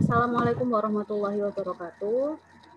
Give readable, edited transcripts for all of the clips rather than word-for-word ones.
Assalamualaikum warahmatullahi wabarakatuh.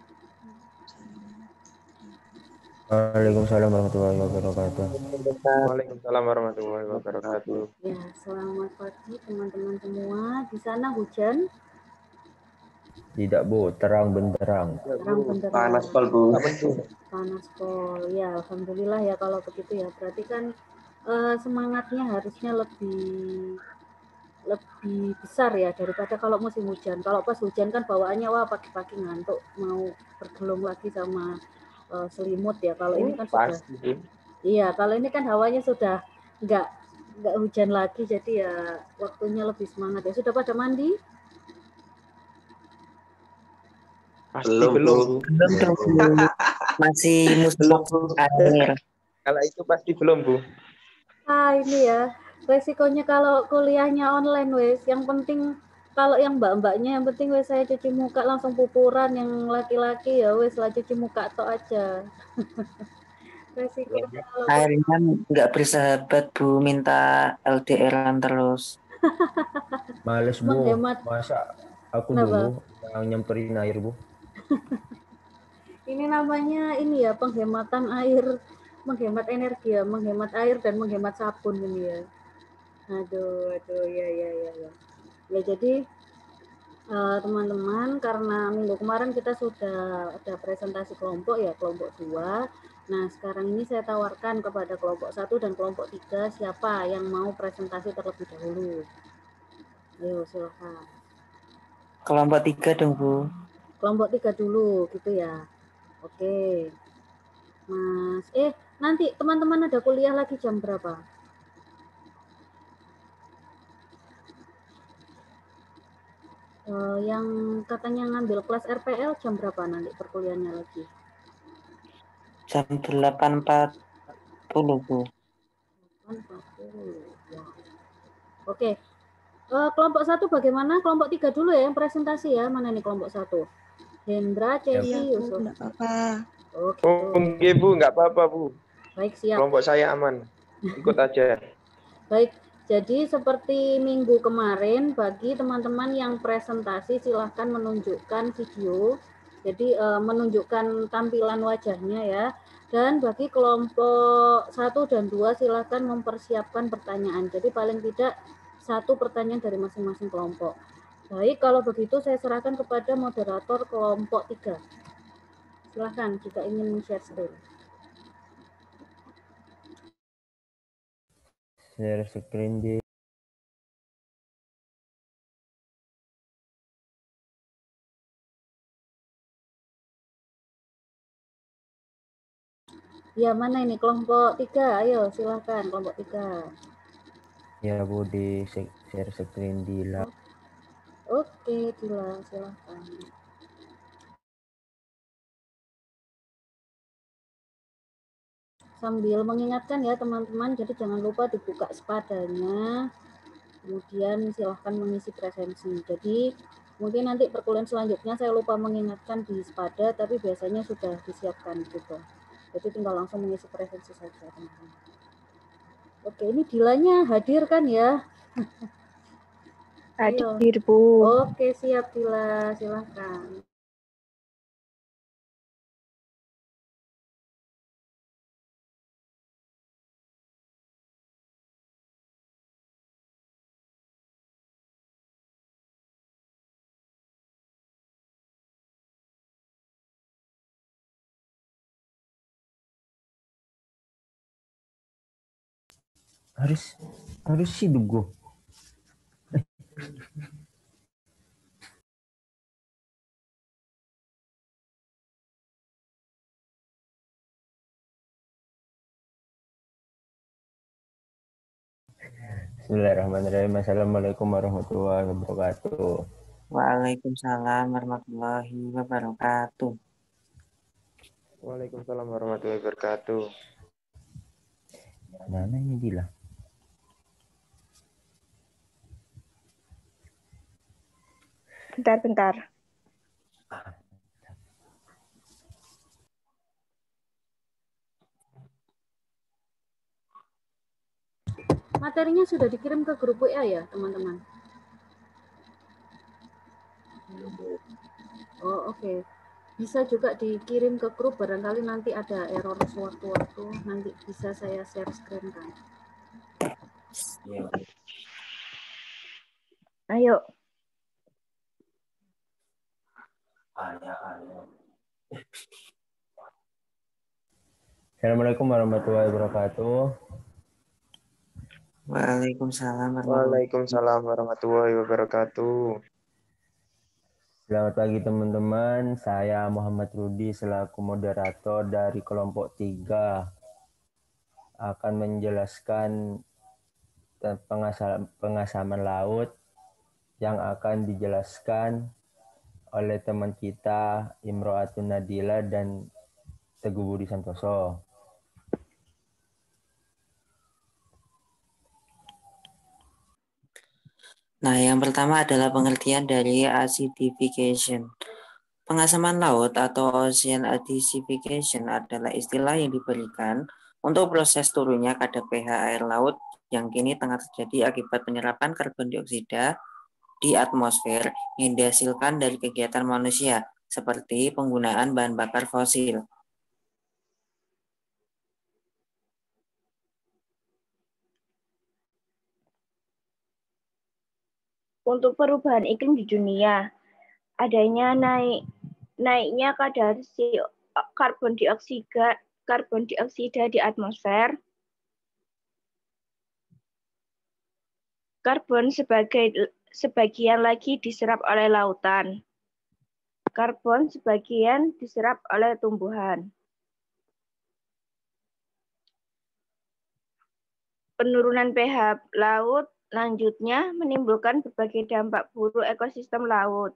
Waalaikumsalam warahmatullahi wabarakatuh. Waalaikumsalam warahmatullahi wabarakatuh. Ya, selamat pagi teman-teman semua. Di sana hujan? Tidak, Bu, terang benderang. Terang benderang. Panas pol, Bu. Panas pol. Ya, alhamdulillah ya kalau begitu ya. Berarti kan semangatnya harusnya lebih besar ya daripada kalau musim hujan. Kalau pas hujan kan bawaannya wah pagi-pagi ngantuk mau bergelung lagi sama selimut ya. Kalau ini kan sudah. Iya, kalau ini kan hawanya sudah nggak hujan lagi, jadi ya waktunya lebih semangat ya. Sudah pada mandi? Pasti belum, Bu. Belum. Masih musim air. Kalau itu pasti belum, Bu. Ini ya resikonya kalau kuliahnya online wes. Yang penting kalau yang mbak-mbaknya yang penting wes saya cuci muka langsung pupuran, yang laki-laki ya wes lah cuci muka tok aja. Resikonya kalau Airnya nggak bersahabat, Bu, minta LDR-an terus. Males, Bu. Menghemat. Masa aku Kenapa? dulu yang nyemperin air, Bu. Ini namanya ini ya penghematan air, menghemat energi ya, menghemat air dan menghemat sabun ini ya. Aduh, ya. Ya jadi teman-teman, karena minggu kemarin kita sudah ada presentasi kelompok ya, kelompok 2. Nah, sekarang ini saya tawarkan kepada kelompok 1 dan kelompok 3 siapa yang mau presentasi terlebih dahulu. Ayo, silakan. Kelompok 3 dong, Bu. Kelompok 3 dulu gitu ya. Oke. Mas, nanti teman-teman ada kuliah lagi jam berapa? Yang katanya ngambil kelas RPL jam berapa nanti perkuliahannya lagi? Jam 8.40, Bu. 8.40. Ya. Oke. Kelompok 1 bagaimana? Kelompok 3 dulu ya yang presentasi ya. Mana nih kelompok 1? Hendra, Cevi, Yusuf. Enggak apa-apa. Oh, gitu. Oke, Bu, nggak apa-apa, Bu. Baik, siap. Kelompok saya aman. Ikut aja. Baik, jadi seperti minggu kemarin, bagi teman-teman yang presentasi silahkan menunjukkan video, jadi menunjukkan tampilan wajahnya ya. Dan bagi kelompok 1 dan 2 silahkan mempersiapkan pertanyaan. Jadi paling tidak 1 pertanyaan dari masing-masing kelompok. Baik, kalau begitu saya serahkan kepada moderator kelompok 3. Silahkan jika ingin men-share screen. Share screen di Ya, mana ini kelompok 3? Ayo silahkan kelompok 3. ya, Bu, di share screen di Oke, Dila, silahkan. Sambil mengingatkan ya teman-teman, jadi jangan lupa dibuka spadanya, kemudian silahkan mengisi presensi. Jadi mungkin nanti perkuliahan selanjutnya saya lupa mengingatkan di spada, tapi biasanya sudah disiapkan gitu. Jadi tinggal langsung mengisi presensi saja teman-teman. Oke, ini Dilanya hadir kan ya? Hadir, Bu. Oke, siap Dila, silahkan. harus hidup gue. Bismillahirrahmanirrahim. Assalamualaikum warahmatullahi wabarakatuh. Waalaikumsalam warahmatullahi wabarakatuh. Waalaikumsalam warahmatullahi wabarakatuh. Mana ini Dila? Bentar. Materinya sudah dikirim ke grup WA ya, teman-teman? Oh, oke. Bisa juga dikirim ke grup, barangkali nanti ada error sewaktu-waktu, nanti bisa saya share screen kan. Iya. Ayo. Assalamualaikum warahmatullahi wabarakatuh. Waalaikumsalam warahmatullahi Waalaikumsalam warahmatullahi wabarakatuh. Selamat pagi teman-teman, saya Muhammad Rudi selaku moderator dari kelompok 3 akan menjelaskan pengasaman laut yang akan dijelaskan oleh teman kita Imro'atun Nadila dan Teguh Budi Santoso. Nah, yang pertama adalah pengertian dari acidification. Pengasaman laut atau ocean acidification adalah istilah yang diberikan untuk proses turunnya kadar pH air laut yang kini tengah terjadi akibat penyerapan karbon dioksida di atmosfer yang dihasilkan dari kegiatan manusia, seperti penggunaan bahan bakar fosil. Untuk perubahan iklim di dunia, adanya naiknya kadar karbon dioksida di atmosfer, karbon sebagian lagi diserap oleh lautan, karbon sebagian diserap oleh tumbuhan. Penurunan pH laut lanjutnya menimbulkan berbagai dampak buruk ekosistem laut.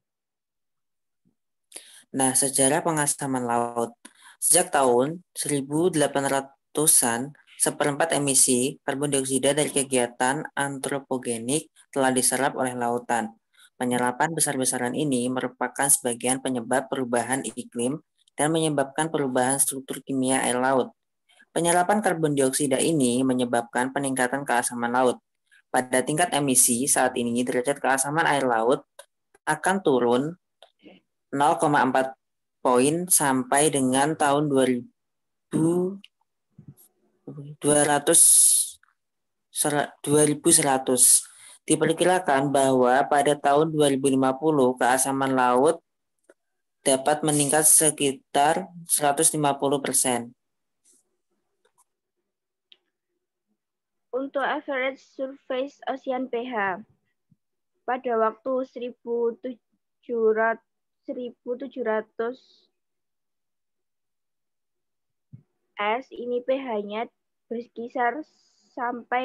Nah, sejarah pengasaman laut. Sejak tahun 1800-an, seperempat emisi karbon dioksida dari kegiatan antropogenik telah diserap oleh lautan. Penyerapan besar-besaran ini merupakan sebagian penyebab perubahan iklim dan menyebabkan perubahan struktur kimia air laut. Penyerapan karbon dioksida ini menyebabkan peningkatan keasaman laut. Pada tingkat emisi saat ini, derajat keasaman air laut akan turun 0,4 poin sampai dengan tahun 2100. Diperkirakan bahwa pada tahun 2050 keasaman laut dapat meningkat sekitar 150%. Untuk average surface ocean pH, pada waktu 1700 S ini pH-nya berkisar sampai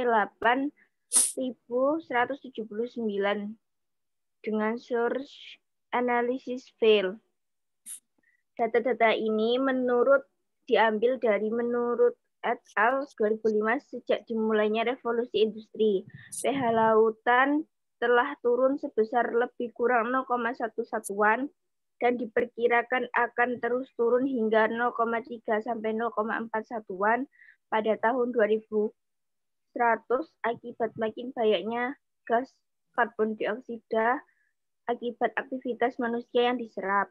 8.179 dengan source analysis fail. Data-data ini diambil dari menurut et al. 2005 sejak dimulainya revolusi industri. pH lautan telah turun sebesar lebih kurang 0,1 satuan dan diperkirakan akan terus turun hingga 0,3 sampai 0,4 satuan pada tahun 2100 akibat makin banyaknya gas karbon dioksida akibat aktivitas manusia yang diserap.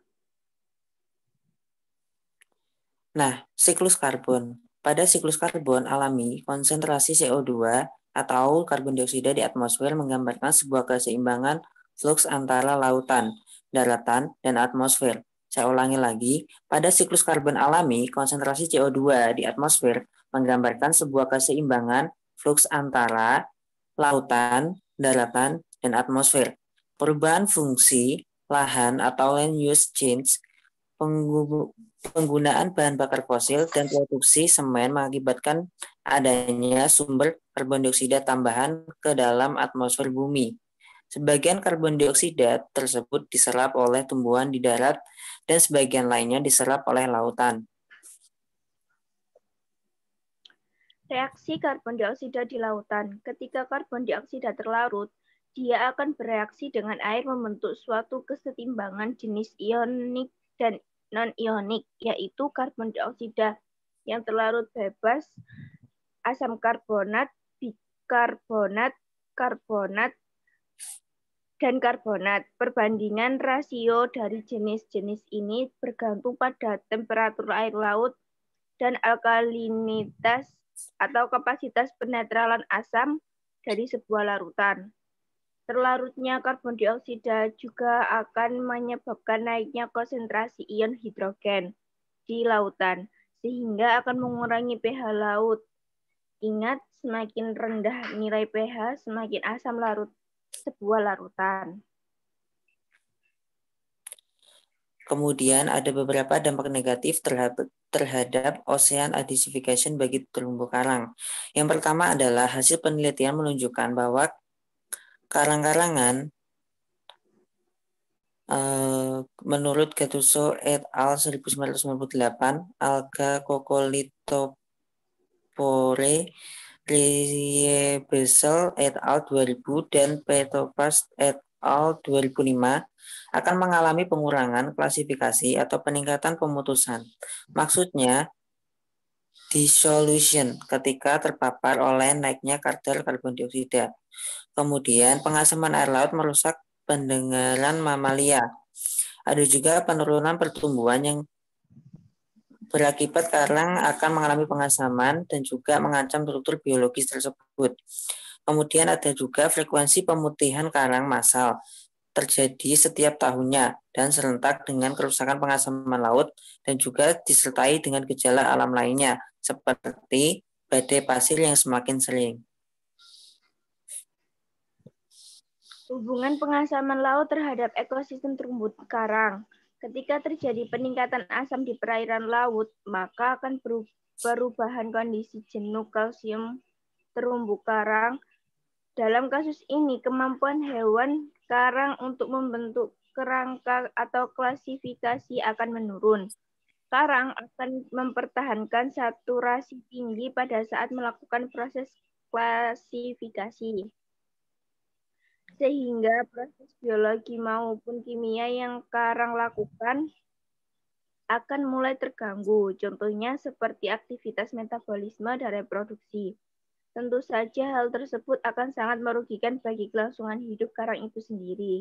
Nah, siklus karbon. Pada siklus karbon alami, konsentrasi CO2 atau karbon dioksida di atmosfer menggambarkan sebuah keseimbangan fluks antara lautan, daratan, dan atmosfer. Saya ulangi lagi, pada siklus karbon alami, konsentrasi CO2 di atmosfer menggambarkan sebuah keseimbangan fluks antara lautan, daratan, dan atmosfer. Perubahan fungsi lahan atau land use change, penggunaan bahan bakar fosil dan produksi semen mengakibatkan adanya sumber karbon dioksida tambahan ke dalam atmosfer bumi. Sebagian karbon dioksida tersebut diserap oleh tumbuhan di darat dan sebagian lainnya diserap oleh lautan. Reaksi karbon dioksida di lautan. Ketika karbon dioksida terlarut, dia akan bereaksi dengan air membentuk suatu kesetimbangan jenis ionik dan non-ionik, yaitu karbon dioksida yang terlarut bebas, asam karbonat, bikarbonat, karbonat, dan karbonat. Perbandingan rasio dari jenis-jenis ini bergantung pada temperatur air laut dan alkalinitas atau kapasitas penetralan asam dari sebuah larutan. Terlarutnya karbon dioksida juga akan menyebabkan naiknya konsentrasi ion hidrogen di lautan, sehingga akan mengurangi pH laut. Ingat, semakin rendah nilai pH, semakin asam sebuah larutan. Kemudian ada beberapa dampak negatif terhadap ocean acidification bagi terumbu karang. Yang pertama adalah hasil penelitian menunjukkan bahwa karang-karangan menurut Gattuso et al. 1998, alga Coccolithopore, Riebesel et al. 2000, dan Petopast et al. 2005 akan mengalami pengurangan klasifikasi atau peningkatan pemutusan. Maksudnya, dissolution ketika terpapar oleh naiknya kadar karbon dioksida. Kemudian, pengasaman air laut merusak pendengaran mamalia. Ada juga penurunan pertumbuhan yang berakibat karang akan mengalami pengasaman dan juga mengancam struktur biologis tersebut. Kemudian ada juga frekuensi pemutihan karang massal terjadi setiap tahunnya dan serentak dengan kerusakan pengasaman laut dan juga disertai dengan gejala alam lainnya seperti badai pasir yang semakin sering. Hubungan pengasaman laut terhadap ekosistem terumbu karang. Ketika terjadi peningkatan asam di perairan laut, maka akan perubahan kondisi jenuh kalsium terumbu karang. Dalam kasus ini, kemampuan hewan karang untuk membentuk kerangka atau klasifikasi akan menurun. Karang akan mempertahankan saturasi tinggi pada saat melakukan proses klasifikasi. Sehingga proses biologi maupun kimia yang karang lakukan akan mulai terganggu. Contohnya seperti aktivitas metabolisme dan reproduksi. Tentu saja hal tersebut akan sangat merugikan bagi kelangsungan hidup karang itu sendiri.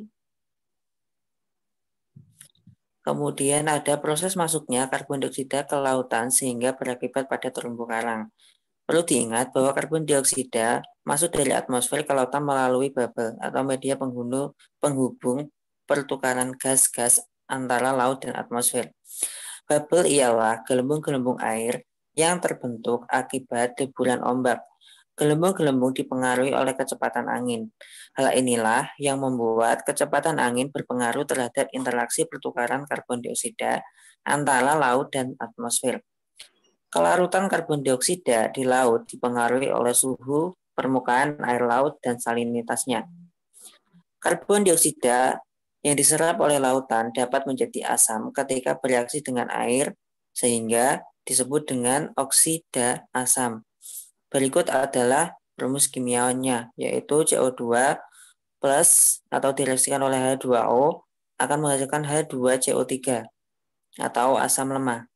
Kemudian ada proses masuknya karbon dioksida ke lautan sehingga berakibat pada terumbu karang. Perlu diingat bahwa karbon dioksida masuk dari atmosfer ke lautan melalui bubble atau media penghubung pertukaran gas-gas antara laut dan atmosfer. Bubble ialah gelembung-gelembung air yang terbentuk akibat deburan ombak. Gelembung-gelembung dipengaruhi oleh kecepatan angin. Hal inilah yang membuat kecepatan angin berpengaruh terhadap interaksi pertukaran karbon dioksida antara laut dan atmosfer. Kelarutan karbon dioksida di laut dipengaruhi oleh suhu permukaan air laut dan salinitasnya. Karbon dioksida yang diserap oleh lautan dapat menjadi asam ketika bereaksi dengan air, sehingga disebut dengan oksida asam. Berikut adalah rumus kimianya, yaitu CO2 plus atau direaksikan oleh H2O akan menghasilkan H2CO3 atau asam lemah.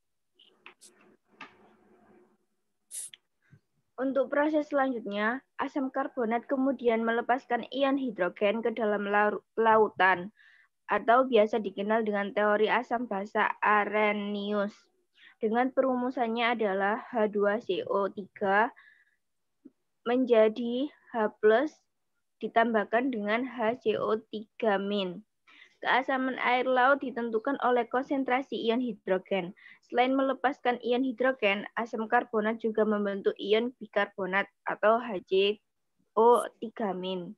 Untuk proses selanjutnya, asam karbonat kemudian melepaskan ion hidrogen ke dalam lautan, atau biasa dikenal dengan teori asam basa Arrhenius. Dengan perumusannya adalah H2CO3 menjadi H+ ditambahkan dengan HCO3-. Keasaman air laut ditentukan oleh konsentrasi ion hidrogen. Selain melepaskan ion hidrogen, asam karbonat juga membentuk ion bikarbonat atau HCO3-.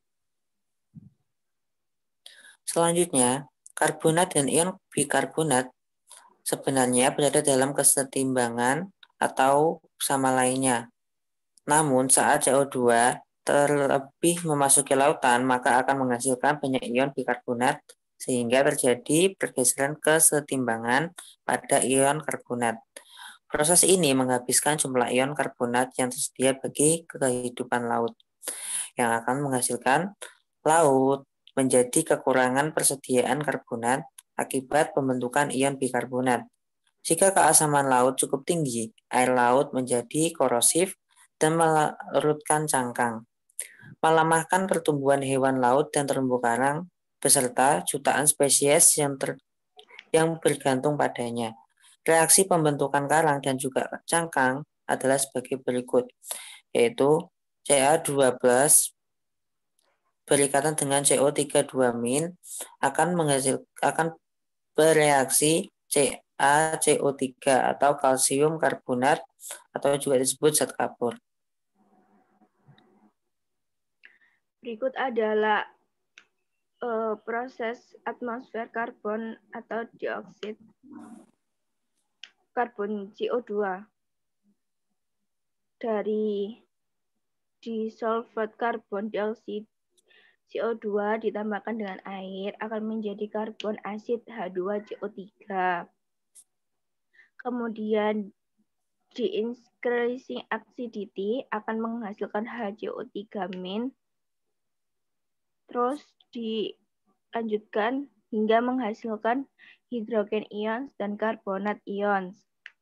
Selanjutnya, karbonat dan ion bikarbonat sebenarnya berada dalam kesetimbangan atau sama lainnya. Namun saat CO2 terlebih memasuki lautan, maka akan menghasilkan banyak ion bikarbonat sehingga terjadi pergeseran kesetimbangan pada ion karbonat. Proses ini menghabiskan jumlah ion karbonat yang tersedia bagi kehidupan laut, yang akan menghasilkan laut menjadi kekurangan persediaan karbonat akibat pembentukan ion bikarbonat. Jika keasaman laut cukup tinggi, air laut menjadi korosif dan melarutkan cangkang. melemahkan pertumbuhan hewan laut dan terumbu karang beserta jutaan spesies yang bergantung padanya. Reaksi pembentukan karang dan juga cangkang adalah sebagai berikut, yaitu Ca12 berikatan dengan CO32- akan bereaksi CaCO3 atau kalsium karbonat atau juga disebut zat kapur. Berikut adalah proses atmosfer karbon atau dioksida karbon CO2 dari dissolved karbon dioksida CO2 ditambahkan dengan air akan menjadi karbon asid H2CO3. Kemudian de-increasing acidity akan menghasilkan HCO3-. Terus dilanjutkan hingga menghasilkan hidrogen ions dan karbonat ions.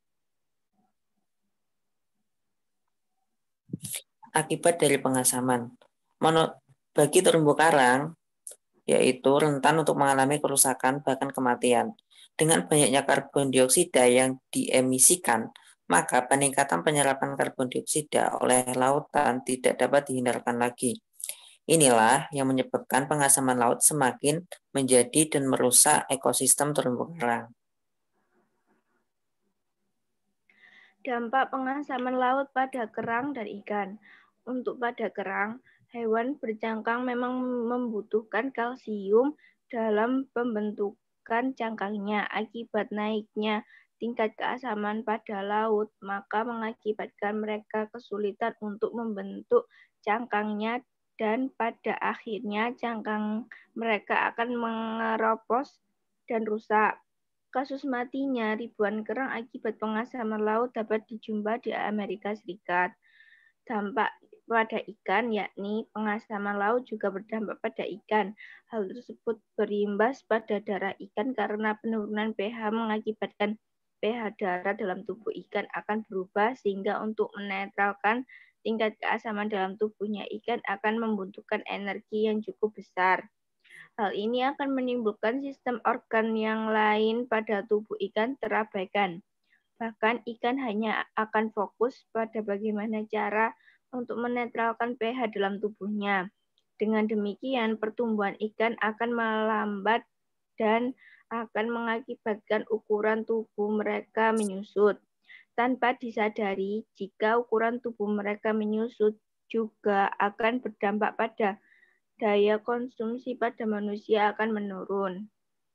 Akibat dari pengasaman. Bagi terumbu karang, yaitu rentan untuk mengalami kerusakan bahkan kematian. Dengan banyaknya karbon dioksida yang diemisikan, maka peningkatan penyerapan karbon dioksida oleh lautan tidak dapat dihindarkan lagi. Inilah yang menyebabkan pengasaman laut semakin menjadi dan merusak ekosistem terumbu karang. Dampak pengasaman laut pada kerang dan ikan. Untuk pada kerang, hewan bercangkang memang membutuhkan kalsium dalam pembentukan cangkangnya. Akibat naiknya tingkat keasaman pada laut, maka mengakibatkan mereka kesulitan untuk membentuk cangkangnya dan pada akhirnya cangkang mereka akan mengeropos dan rusak. Kasus matinya ribuan kerang akibat pengasaman laut dapat dijumpai di Amerika Serikat. Dampak pada ikan, yakni pengasaman laut juga berdampak pada ikan. Hal tersebut berimbas pada darah ikan karena penurunan pH mengakibatkan pH darah dalam tubuh ikan akan berubah sehingga untuk menetralkan tingkat keasaman dalam tubuhnya ikan akan membutuhkan energi yang cukup besar. Hal ini akan menimbulkan sistem organ yang lain pada tubuh ikan terabaikan. Bahkan ikan hanya akan fokus pada bagaimana cara untuk menetralkan pH dalam tubuhnya. Dengan demikian, pertumbuhan ikan akan melambat dan akan mengakibatkan ukuran tubuh mereka menyusut. Tanpa disadari, jika ukuran tubuh mereka menyusut, juga akan berdampak pada daya konsumsi pada manusia akan menurun.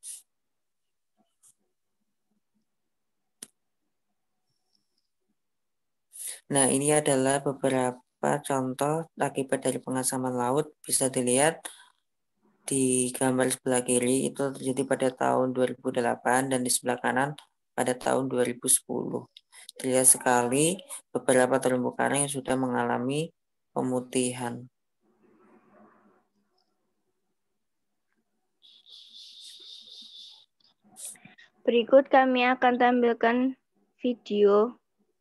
Nah, ini adalah beberapa contoh akibat dari pengasaman laut. Bisa dilihat di gambar sebelah kiri itu terjadi pada tahun 2008 dan di sebelah kanan pada tahun 2010. Terlihat sekali beberapa terumbu karang yang sudah mengalami pemutihan. Berikut kami akan tampilkan video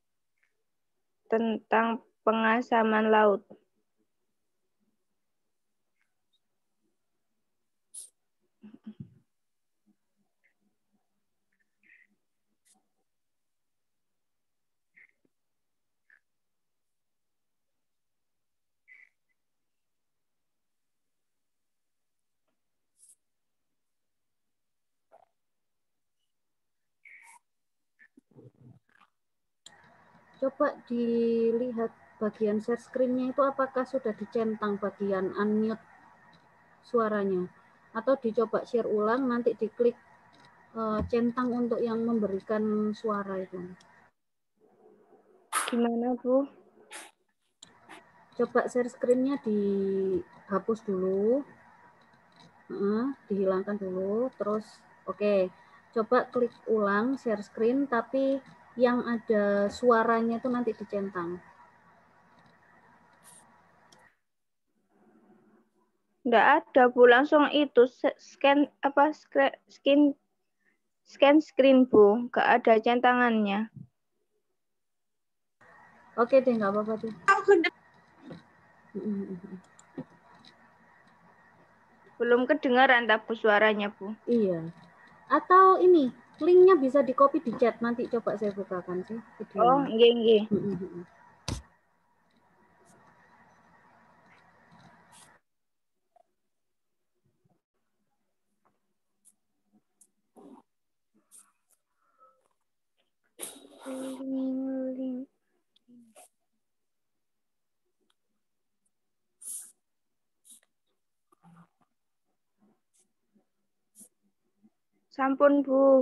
tentang pengasaman laut. Coba dilihat bagian share screen-nya itu apakah sudah dicentang bagian unmute suaranya. Atau dicoba share ulang, nanti diklik centang untuk yang memberikan suara itu. Gimana, Bu? Coba share screen-nya dihapus dulu. Dihilangkan dulu, terus oke. Coba klik ulang share screen, tapi yang ada suaranya itu nanti dicentang. Enggak ada, Bu. Langsung itu scan screen, Bu. Enggak ada centangannya. Oke deh, nggak apa-apa tuh. Belum kedengaran tabu suaranya, Bu. Iya. Atau ini, linknya bisa di-copy di chat. Nanti coba saya bukakan sih. Oh, nggih. Sampun, Bu.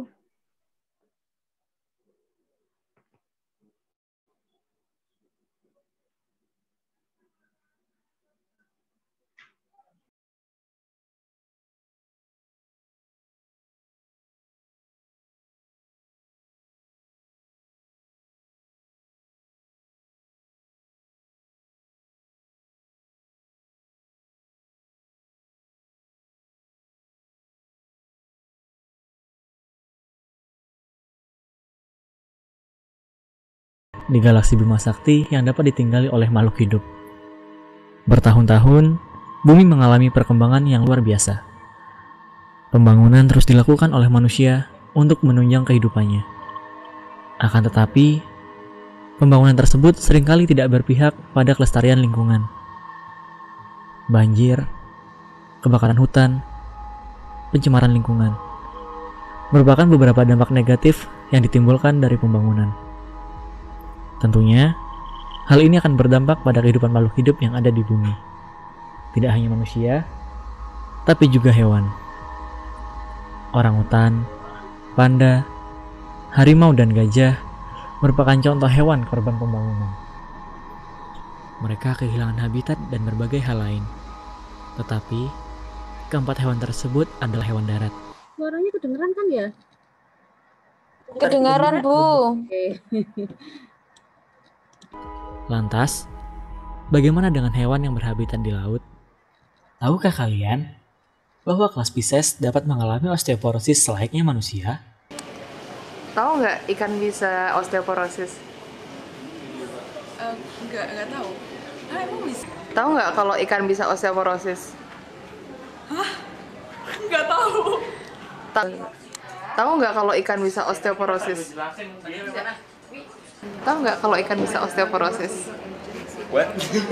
Di galaksi Bima Sakti yang dapat ditinggali oleh makhluk hidup. Bertahun-tahun, bumi mengalami perkembangan yang luar biasa. Pembangunan terus dilakukan oleh manusia untuk menunjang kehidupannya. Akan tetapi, pembangunan tersebut seringkali tidak berpihak pada kelestarian lingkungan. Banjir, kebakaran hutan, pencemaran lingkungan merupakan beberapa dampak negatif yang ditimbulkan dari pembangunan. Tentunya, hal ini akan berdampak pada kehidupan makhluk hidup yang ada di bumi. Tidak hanya manusia, tapi juga hewan. Orangutan, panda, harimau, dan gajah merupakan contoh hewan korban pembangunan. Mereka kehilangan habitat dan berbagai hal lain. Tetapi, keempat hewan tersebut adalah hewan darat. Suaranya kedengeran kan ya? Kedengaran, Bu. Oke. Lantas, bagaimana dengan hewan yang berhabitat di laut? Tahukah kalian bahwa kelas Pisces dapat mengalami osteoporosis selayaknya manusia? Tahu nggak ikan bisa osteoporosis? Nggak tahu. Emang bisa? Tahu nggak kalau ikan bisa osteoporosis? Hah? Nggak tahu. Tahu nggak kalau ikan bisa osteoporosis? Tahu nggak kalau ikan bisa osteoporosis? What?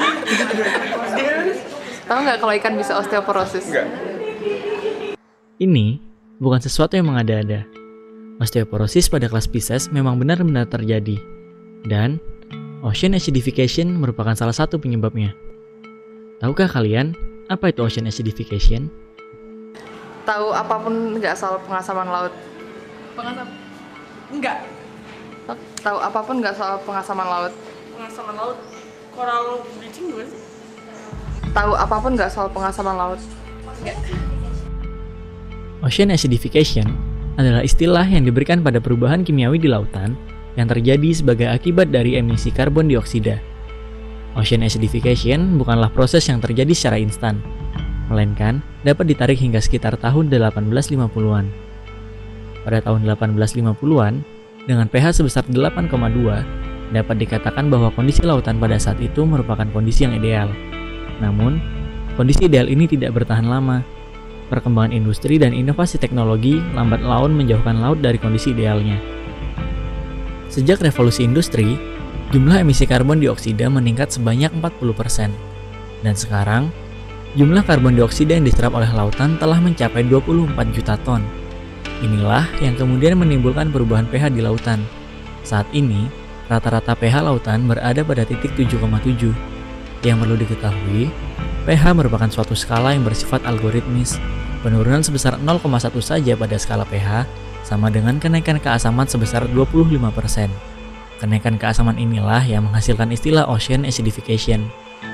Tahu nggak kalau ikan bisa osteoporosis? Enggak. Ini bukan sesuatu yang mengada-ada. Osteoporosis pada kelas Pisces memang benar-benar terjadi. Dan ocean acidification merupakan salah satu penyebabnya. Tahukah kalian apa itu ocean acidification? Tahu apapun nggak soal pengasaman laut? Enggak. Tahu apapun nggak soal pengasaman laut? Pengasaman laut. Coral bleaching juga sih? Tahu apapun nggak soal pengasaman laut? Enggak. Ocean acidification adalah istilah yang diberikan pada perubahan kimiawi di lautan yang terjadi sebagai akibat dari emisi karbon dioksida. Ocean acidification bukanlah proses yang terjadi secara instan, melainkan dapat ditarik hingga sekitar tahun 1850-an. Pada tahun 1850-an, dengan pH sebesar 8,2, dapat dikatakan bahwa kondisi lautan pada saat itu merupakan kondisi yang ideal. Namun, kondisi ideal ini tidak bertahan lama. Perkembangan industri dan inovasi teknologi lambat laun menjauhkan laut dari kondisi idealnya. Sejak revolusi industri, jumlah emisi karbon dioksida meningkat sebanyak 40%. Dan sekarang, jumlah karbon dioksida yang diserap oleh lautan telah mencapai 24 juta ton. Inilah yang kemudian menimbulkan perubahan pH di lautan. Saat ini, rata-rata pH lautan berada pada titik 7,7. Yang perlu diketahui, pH merupakan suatu skala yang bersifat algoritmis. Penurunan sebesar 0,1 saja pada skala pH sama dengan kenaikan keasaman sebesar 25%. Kenaikan keasaman inilah yang menghasilkan istilah ocean acidification.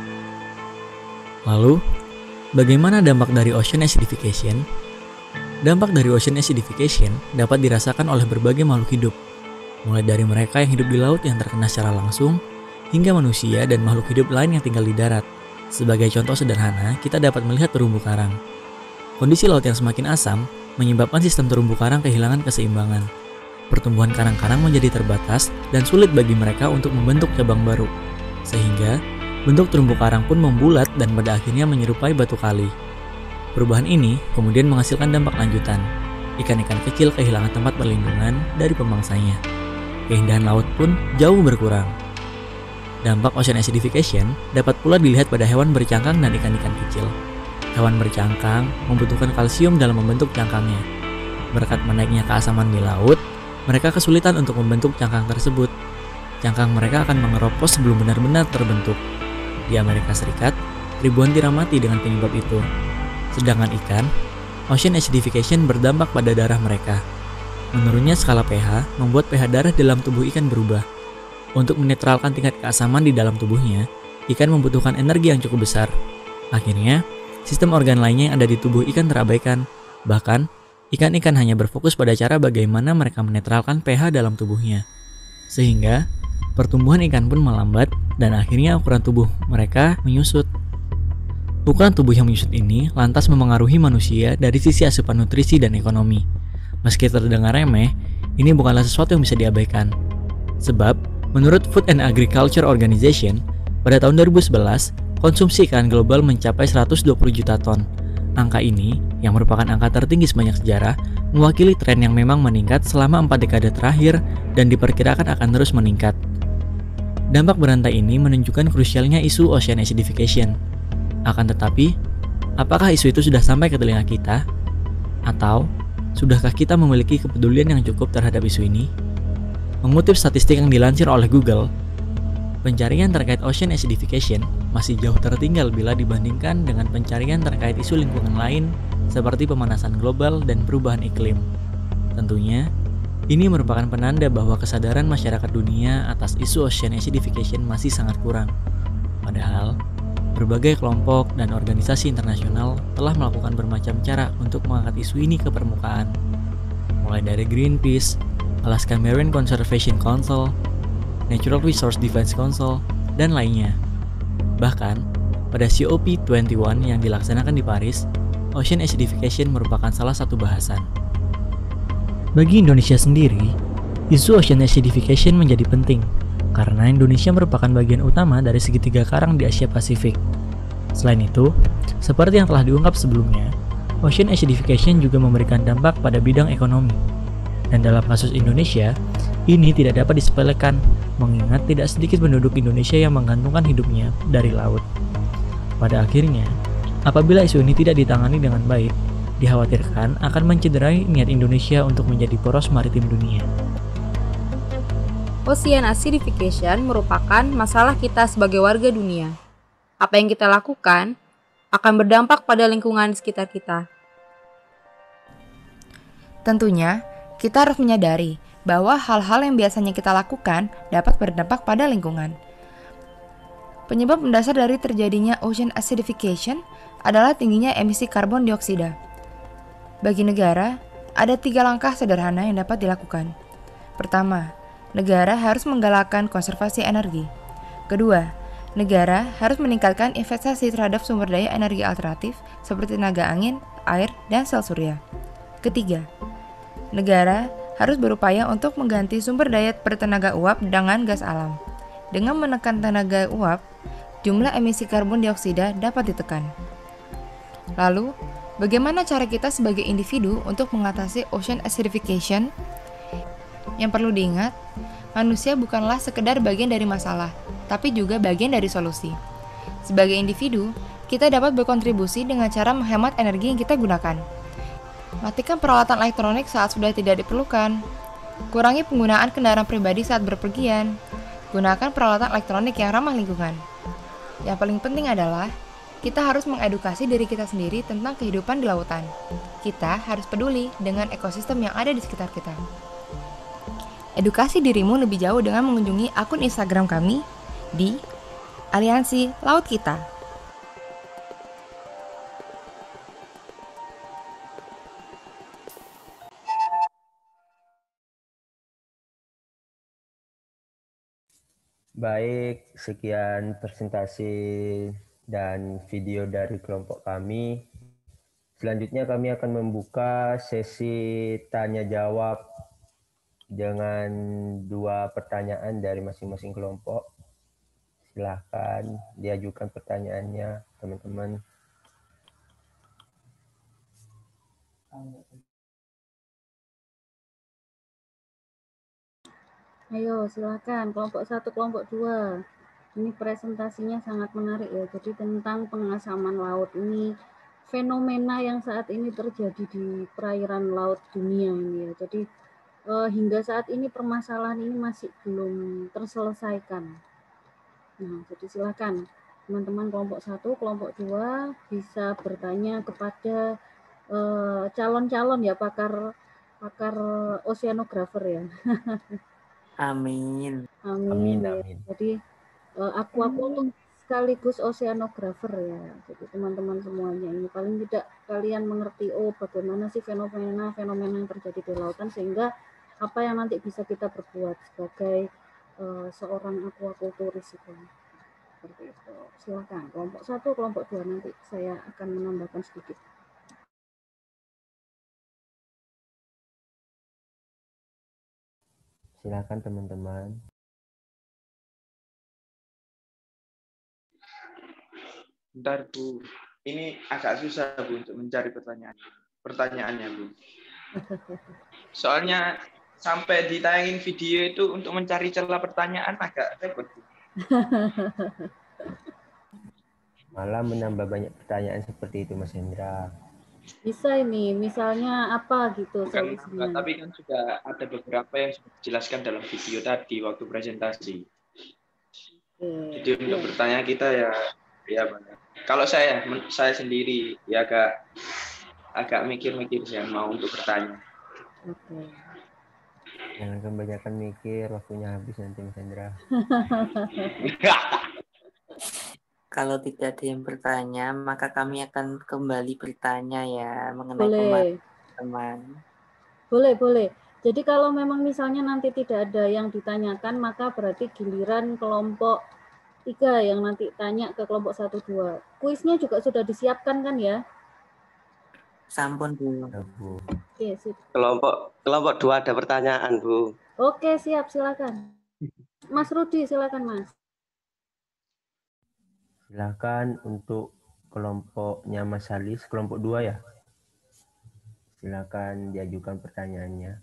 Lalu, bagaimana dampak dari ocean acidification? Dampak dari ocean acidification dapat dirasakan oleh berbagai makhluk hidup, mulai dari mereka yang hidup di laut yang terkena secara langsung, hingga manusia dan makhluk hidup lain yang tinggal di darat. Sebagai contoh sederhana, kita dapat melihat terumbu karang. Kondisi laut yang semakin asam menyebabkan sistem terumbu karang kehilangan keseimbangan. Pertumbuhan karang-karang menjadi terbatas dan sulit bagi mereka untuk membentuk cabang baru, sehingga bentuk terumbu karang pun membulat dan pada akhirnya menyerupai batu kali. Perubahan ini kemudian menghasilkan dampak lanjutan. Ikan-ikan kecil kehilangan tempat perlindungan dari pemangsanya. Keindahan laut pun jauh berkurang. Dampak ocean acidification dapat pula dilihat pada hewan bercangkang dan ikan-ikan kecil. Hewan bercangkang membutuhkan kalsium dalam membentuk cangkangnya. Berkat menaiknya keasaman di laut, mereka kesulitan untuk membentuk cangkang tersebut. Cangkang mereka akan mengeropos sebelum benar-benar terbentuk. Di Amerika Serikat, ribuan tiram mati dengan penyebab itu. Sedangkan ikan, ocean acidification berdampak pada darah mereka. Menurunnya skala pH membuat pH darah dalam tubuh ikan berubah. Untuk menetralkan tingkat keasaman di dalam tubuhnya, ikan membutuhkan energi yang cukup besar. Akhirnya, sistem organ lainnya yang ada di tubuh ikan terabaikan. Bahkan, ikan-ikan hanya berfokus pada cara bagaimana mereka menetralkan pH dalam tubuhnya. Sehingga, pertumbuhan ikan pun melambat dan akhirnya ukuran tubuh mereka menyusut. Ukuran tubuh yang menyusut ini lantas memengaruhi manusia dari sisi asupan nutrisi dan ekonomi. Meski terdengar remeh, ini bukanlah sesuatu yang bisa diabaikan. Sebab, menurut Food and Agriculture Organization, pada tahun 2011, konsumsi ikan global mencapai 120 juta ton. Angka ini, yang merupakan angka tertinggi sepanjang sejarah, mewakili tren yang memang meningkat selama 4 dekade terakhir dan diperkirakan akan terus meningkat. Dampak berantai ini menunjukkan krusialnya isu ocean acidification. Akan tetapi, apakah isu itu sudah sampai ke telinga kita? Atau, sudahkah kita memiliki kepedulian yang cukup terhadap isu ini? Mengutip statistik yang dilansir oleh Google, pencarian terkait ocean acidification masih jauh tertinggal bila dibandingkan dengan pencarian terkait isu lingkungan lain seperti pemanasan global dan perubahan iklim. Tentunya, ini merupakan penanda bahwa kesadaran masyarakat dunia atas isu ocean acidification masih sangat kurang. Padahal, berbagai kelompok dan organisasi internasional telah melakukan bermacam cara untuk mengangkat isu ini ke permukaan. Mulai dari Greenpeace, Alaska Marine Conservation Council, Natural Resource Defense Council, dan lainnya. Bahkan, pada COP21 yang dilaksanakan di Paris, ocean acidification merupakan salah satu bahasan. Bagi Indonesia sendiri, isu ocean acidification menjadi penting karena Indonesia merupakan bagian utama dari segitiga karang di Asia Pasifik. Selain itu, seperti yang telah diungkap sebelumnya, ocean acidification juga memberikan dampak pada bidang ekonomi. Dan dalam kasus Indonesia, ini tidak dapat disepelekan, mengingat tidak sedikit penduduk Indonesia yang menggantungkan hidupnya dari laut. Pada akhirnya, apabila isu ini tidak ditangani dengan baik, dikhawatirkan akan mencederai niat Indonesia untuk menjadi poros maritim dunia. Ocean acidification merupakan masalah kita sebagai warga dunia. Apa yang kita lakukan akan berdampak pada lingkungan sekitar kita. Tentunya, kita harus menyadari bahwa hal-hal yang biasanya kita lakukan dapat berdampak pada lingkungan. Penyebab mendasar dari terjadinya ocean acidification adalah tingginya emisi karbon dioksida. Bagi negara, ada 3 langkah sederhana yang dapat dilakukan. Pertama, negara harus menggalakkan konservasi energi. Kedua, negara harus meningkatkan investasi terhadap sumber daya energi alternatif seperti tenaga angin, air, dan sel surya. Ketiga, negara harus berupaya untuk mengganti sumber daya bertenaga uap dengan gas alam. Dengan menekan tenaga uap, jumlah emisi karbon dioksida dapat ditekan. Lalu, bagaimana cara kita sebagai individu untuk mengatasi ocean acidification? Yang perlu diingat, manusia bukanlah sekedar bagian dari masalah, tapi juga bagian dari solusi. Sebagai individu, kita dapat berkontribusi dengan cara menghemat energi yang kita gunakan. Matikan peralatan elektronik saat sudah tidak diperlukan. Kurangi penggunaan kendaraan pribadi saat berpergian. Gunakan peralatan elektronik yang ramah lingkungan. Yang paling penting adalah, kita harus mengedukasi diri kita sendiri tentang kehidupan di lautan. Kita harus peduli dengan ekosistem yang ada di sekitar kita. Edukasi dirimu lebih jauh dengan mengunjungi akun Instagram kami di Aliansi Laut Kita. Baik, sekian presentasi dan video dari kelompok kami. Selanjutnya kami akan membuka sesi tanya jawab dengan 2 pertanyaan dari masing-masing kelompok. Silahkan diajukan pertanyaannya, teman-teman. Ayo silakan kelompok 1, kelompok 2. Ini presentasinya sangat menarik ya. Jadi tentang pengasaman laut ini fenomena yang saat ini terjadi di perairan laut dunia ini ya. Jadi hingga saat ini permasalahan ini masih belum terselesaikan. Nah, jadi silakan teman-teman kelompok 1, kelompok 2 bisa bertanya kepada calon-calon ya pakar oceanografer ya. Amin. Amin. Jadi aku sekaligus oceanografer ya. Jadi teman-teman semuanya ini paling tidak kalian mengerti bagaimana sih fenomena yang terjadi di lautan sehingga apa yang nanti bisa kita berbuat sebagai seorang aquaculturis itu. Seperti itu. Silakan kelompok 1, kelompok 2 nanti saya akan menambahkan sedikit. Silakan teman-teman. Bentar Bu, ini agak susah Bu untuk mencari pertanyaannya Bu. Soalnya sampai ditayangin video itu untuk mencari celah pertanyaan agak repot Bu. Malah menambah banyak pertanyaan seperti itu Mas Hendra. Bisa ini, misalnya apa gitu Bukan solusinya? tapi kan sudah ada beberapa yang sudah dijelaskan dalam video tadi waktu presentasi. Jadi untuk bertanya kita ya benar. Kalau saya sendiri ya agak mikir-mikir sih mau untuk bertanya. Oke. Jangan kebanyakan mikir, waktunya habis nanti Mas Hendra. Kalau tidak ada yang bertanya, maka kami akan kembali bertanya ya mengenai teman-teman. Boleh. Jadi kalau memang misalnya nanti tidak ada yang ditanyakan, maka berarti giliran kelompok 3 yang nanti tanya ke kelompok 1, 2. Kuisnya juga sudah disiapkan kan ya? Sampun Bu. Oke, sip. Kelompok 2 ada pertanyaan Bu. Oke, siap, silakan. Mas Rudi, silakan Mas. Silakan untuk kelompoknya Mas Halis, kelompok 2 ya. Silakan diajukan pertanyaannya.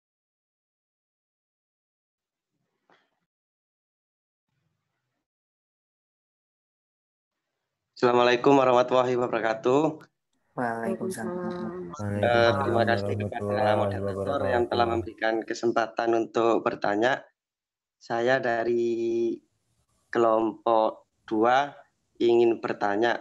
Assalamualaikum warahmatullahi wabarakatuh. Waalaikumsalam. Terima kasih kepada moderator yang telah memberikan kesempatan untuk bertanya. Saya dari kelompok 2 ingin bertanya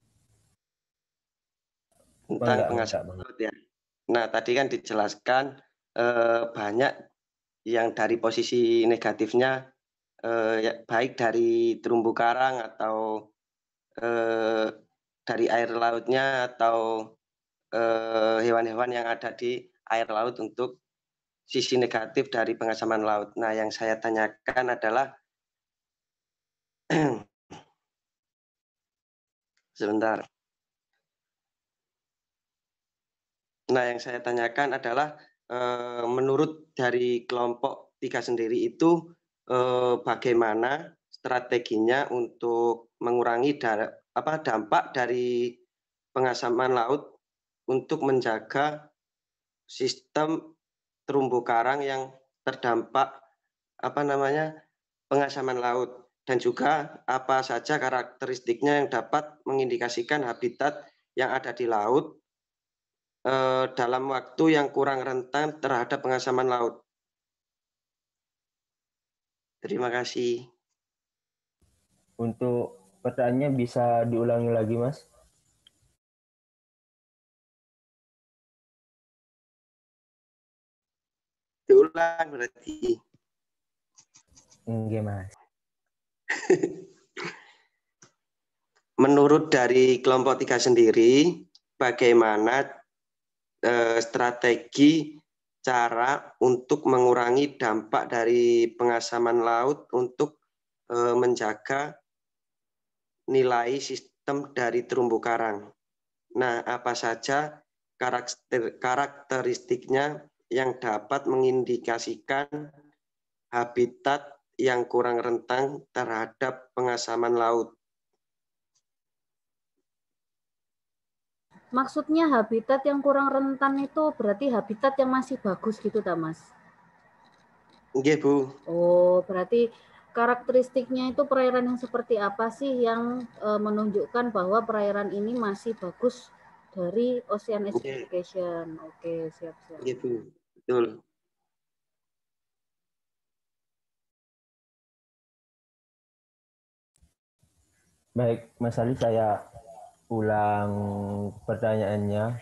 tentang pengasaman laut ya. Nah, tadi kan dijelaskan banyak yang dari posisi negatifnya baik dari terumbu karang atau dari air lautnya atau hewan-hewan yang ada di air laut untuk sisi negatif dari pengasaman laut. Nah, yang saya tanyakan adalah sebentar. Nah, yang saya tanyakan adalah menurut dari kelompok 3 sendiri itu bagaimana strateginya untuk mengurangi dampak dari pengasaman laut untuk menjaga sistem terumbu karang yang terdampak pengasaman laut, dan juga apa saja karakteristiknya yang dapat mengindikasikan habitat yang ada di laut dalam waktu yang kurang rentan terhadap pengasaman laut. Terima kasih. Untuk pertanyaannya bisa diulangi lagi, Mas? Diulang berarti. Enggak, Mas. Menurut dari kelompok 3 sendiri, bagaimana strategi cara untuk mengurangi dampak dari pengasaman laut untuk menjaga nilai sistem dari terumbu karang. Nah, apa saja karakteristiknya yang dapat mengindikasikan habitat yang kurang rentan terhadap pengasaman laut? Maksudnya habitat yang kurang rentan itu berarti habitat yang masih bagus gitu, tak Mas? Nggih, Bu. Oh, berarti karakteristiknya itu perairan yang seperti apa sih yang menunjukkan bahwa perairan ini masih bagus dari ocean acidification? Oke, siap-siap. Nggih, Bu. Betul. Baik, Mas Ali, saya ulang pertanyaannya.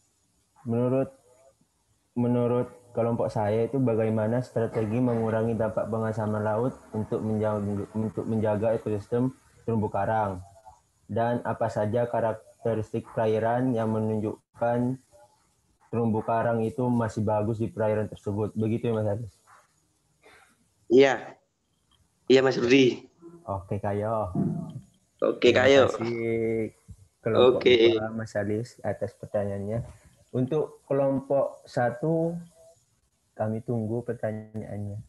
Menurut kelompok saya itu bagaimana strategi mengurangi dampak pengasaman laut untuk menjaga ekosistem terumbu karang, dan apa saja karakteristik perairan yang menunjukkan terumbu karang itu masih bagus di perairan tersebut. Begitu ya, Mas Haris? Iya. Iya, Mas Rudi. Oke, Kayo. Oke, Terima Kayo. kasih kelompok 2, Mas Haris, atas pertanyaannya. Untuk kelompok 1, kami tunggu pertanyaannya.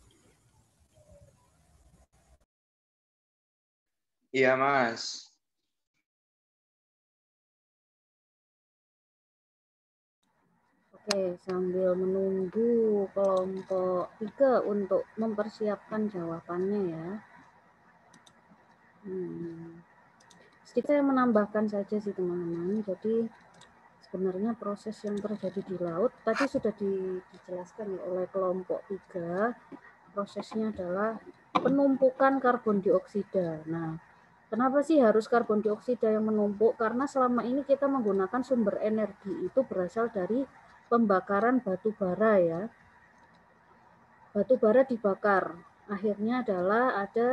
Iya, Mas. Oke, sambil menunggu kelompok 3 untuk mempersiapkan jawabannya ya. Sedikit saya menambahkan saja sih teman-teman. Jadi sebenarnya proses yang terjadi di laut tadi sudah dijelaskan oleh kelompok 3. Prosesnya adalah penumpukan karbon dioksida. Nah, kenapa sih harus karbon dioksida yang menumpuk? Karena selama ini kita menggunakan sumber energi itu berasal dari pembakaran batu bara ya. Batu bara dibakar. Akhirnya adalah ada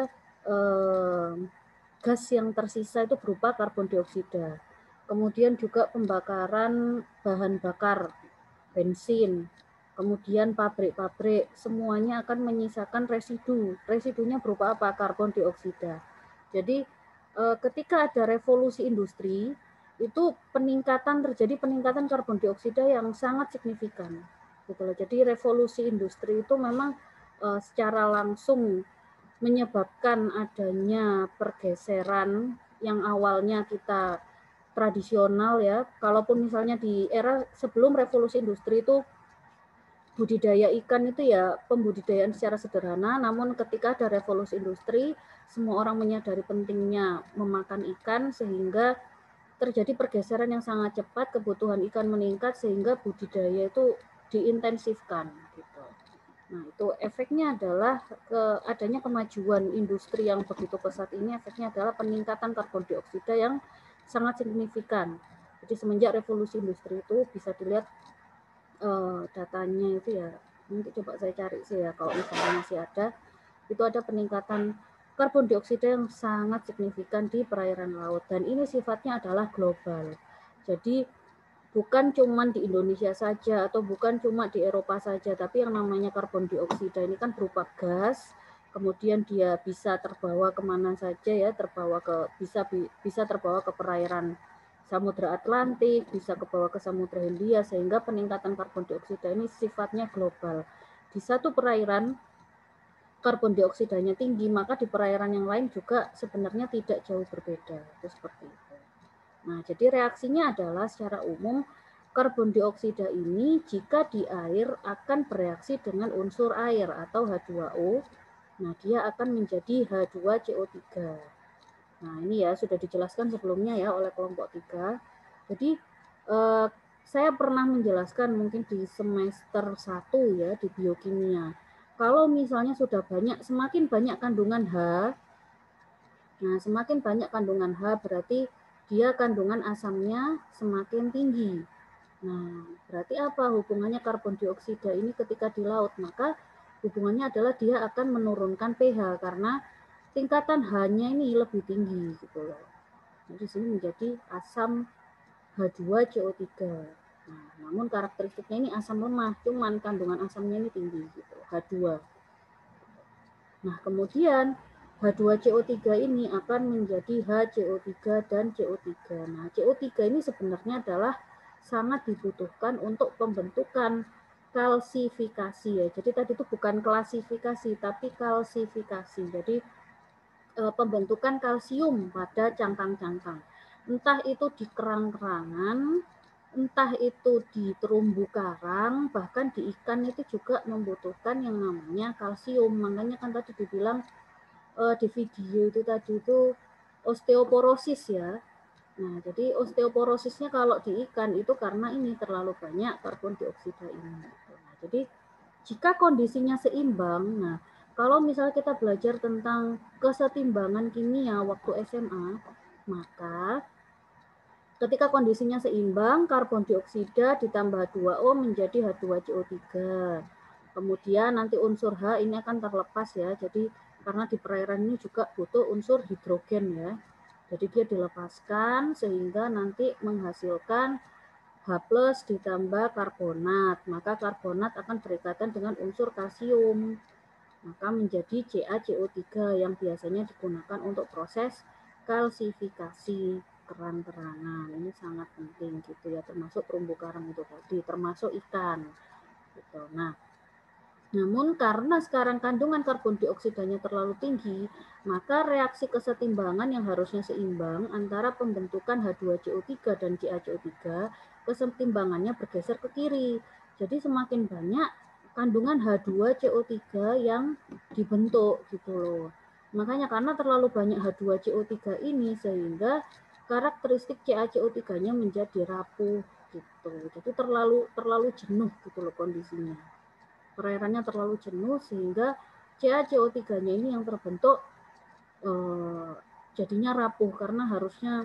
gas yang tersisa itu berupa karbon dioksida. Kemudian juga pembakaran bahan bakar, bensin, kemudian pabrik-pabrik, semuanya akan menyisakan residu. Residunya berupa apa? Karbon dioksida. Jadi ketika ada revolusi industri, itu terjadi peningkatan karbon dioksida yang sangat signifikan. Gitu loh. Jadi revolusi industri itu memang secara langsung menyebabkan adanya pergeseran yang awalnya kita tradisional ya. Kalaupun misalnya di era sebelum revolusi industri itu budidaya ikan itu ya pembudidayaan secara sederhana, namun ketika ada revolusi industri, semua orang menyadari pentingnya memakan ikan sehingga terjadi pergeseran yang sangat cepat, kebutuhan ikan meningkat sehingga budidaya itu diintensifkan gitu. Nah, itu efeknya adalah adanya kemajuan industri yang begitu pesat ini, efeknya adalah peningkatan karbon dioksida yang sangat signifikan. Jadi semenjak revolusi industri itu bisa dilihat datanya itu ya, nanti coba saya cari sih ya kalau misalnya masih ada, itu ada peningkatan karbon dioksida yang sangat signifikan di perairan laut, dan ini sifatnya adalah global. Jadi bukan cuma di Indonesia saja atau bukan cuma di Eropa saja, tapi yang namanya karbon dioksida ini kan berupa gas, kemudian dia bisa terbawa kemana saja ya, bisa terbawa ke perairan Samudra Atlantik, bisa kebawa ke Samudra Hindia, sehingga peningkatan karbon dioksida ini sifatnya global. Di satu perairan karbon dioksidanya tinggi, maka di perairan yang lain juga sebenarnya tidak jauh berbeda. Itu seperti itu. Nah, jadi reaksinya adalah secara umum karbon dioksida ini jika di air akan bereaksi dengan unsur air atau H2O. Nah, dia akan menjadi H2CO3. Nah, ini ya sudah dijelaskan sebelumnya ya oleh kelompok 3. Jadi saya pernah menjelaskan mungkin di semester 1 ya di biokimia. Kalau misalnya sudah semakin banyak kandungan H, nah semakin banyak kandungan H berarti dia kandungan asamnya semakin tinggi. Nah, berarti apa hubungannya karbon dioksida ini ketika di laut? Maka hubungannya adalah dia akan menurunkan pH karena tingkatan H-nya ini lebih tinggi gitu loh. Jadi sini menjadi asam H2CO3. Nah, namun karakteristiknya ini asam lemah, cuman kandungan asamnya ini tinggi gitu, H2. Nah, kemudian H2CO3 ini akan menjadi HCO3 dan CO3. Nah, CO3 ini sebenarnya adalah sangat dibutuhkan untuk pembentukan kalsifikasi ya. Jadi tadi itu bukan klasifikasi tapi kalsifikasi. Jadi pembentukan kalsium pada cangkang-cangkang. entah itu di kerang-kerangan, entah itu di terumbu karang, bahkan di ikan itu juga membutuhkan yang namanya kalsium. Makanya kan tadi dibilang di video itu tadi itu osteoporosis ya. Nah, jadi osteoporosisnya kalau di ikan itu karena ini terlalu banyak karbon dioksida ini. Nah, jadi jika kondisinya seimbang, nah kalau misalnya kita belajar tentang kesetimbangan kimia waktu SMA, maka ketika kondisinya seimbang, karbon dioksida ditambah 2O menjadi H2CO3. Kemudian nanti unsur H ini akan terlepas ya, jadi karena di perairan ini juga butuh unsur hidrogen ya. Jadi dia dilepaskan sehingga nanti menghasilkan H+ ditambah karbonat. Maka karbonat akan berikatan dengan unsur kalsium. Maka menjadi CaCO3 yang biasanya digunakan untuk proses kalsifikasi kerang-kerangan. Ini sangat penting gitu ya, termasuk terumbu karang itu tadi, termasuk ikan. Gitu. Nah, namun karena sekarang kandungan karbon dioksidanya terlalu tinggi, maka reaksi kesetimbangan yang harusnya seimbang antara pembentukan H2CO3 dan CaCO3, kesetimbangannya bergeser ke kiri. Jadi semakin banyak kandungan H2CO3 yang dibentuk gitu loh. Makanya karena terlalu banyak H2CO3 ini sehingga karakteristik CaCO3-nya menjadi rapuh gitu. Jadi terlalu jenuh gitu loh kondisinya. Perairannya terlalu jenuh sehingga CaCO3-nya ini yang terbentuk jadinya rapuh karena harusnya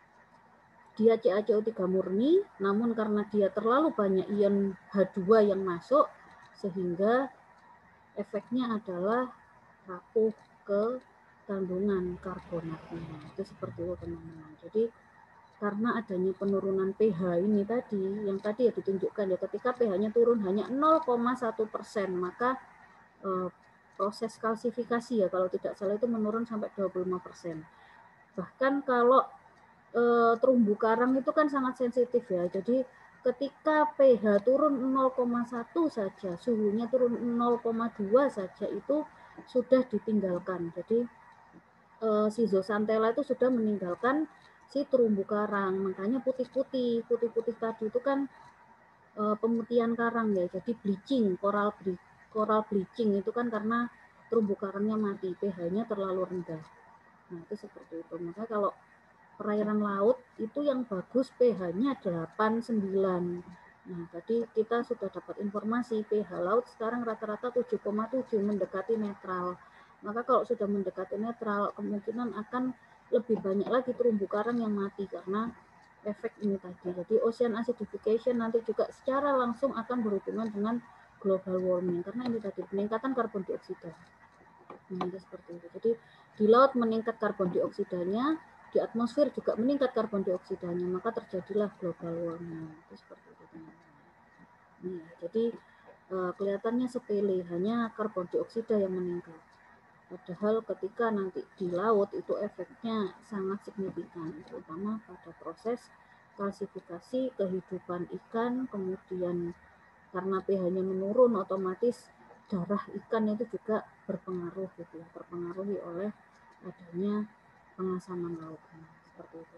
dia CaCO3 murni, namun karena dia terlalu banyak ion H2 yang masuk sehingga efeknya adalah rapuh ke kandungan karbonatnya. Itu seperti itu teman-teman. Jadi karena adanya penurunan pH ini tadi, yang tadi ya ditunjukkan ya, ketika pH-nya turun hanya 0,1%, maka proses kalsifikasi ya kalau tidak salah itu menurun sampai 25%. Bahkan kalau terumbu karang itu kan sangat sensitif ya, jadi ketika pH turun 0,1 saja, suhunya turun 0,2 saja itu sudah ditinggalkan. Jadi si zooxanthella itu sudah meninggalkan si terumbu karang, makanya putih-putih tadi itu kan pemutihan karang ya, jadi bleaching, coral bleaching itu kan karena terumbu karangnya mati, pH-nya terlalu rendah. Nah itu seperti itu. Maka kalau perairan laut itu yang bagus pH-nya 8,9. Nah tadi kita sudah dapat informasi pH laut sekarang rata-rata 7,7 mendekati netral. Maka kalau sudah mendekati netral kemungkinan akan lebih banyak lagi terumbu karang yang mati karena efek ini tadi. Jadi ocean acidification nanti juga secara langsung akan berhubungan dengan global warming karena ini tadi peningkatan karbon dioksida. Nah, itu seperti itu. Jadi di laut meningkat karbon dioksidanya, di atmosfer juga meningkat karbon dioksidanya, maka terjadilah global warming. Itu seperti itu. Nah, jadi kelihatannya sepele, hanya karbon dioksida yang meningkat. Padahal ketika nanti di laut itu efeknya sangat signifikan, terutama pada proses kalsifikasi kehidupan ikan, kemudian karena pH-nya menurun otomatis darah ikan itu juga berpengaruh gitu ya, terpengaruhi oleh adanya pengasaman laut. Seperti itu.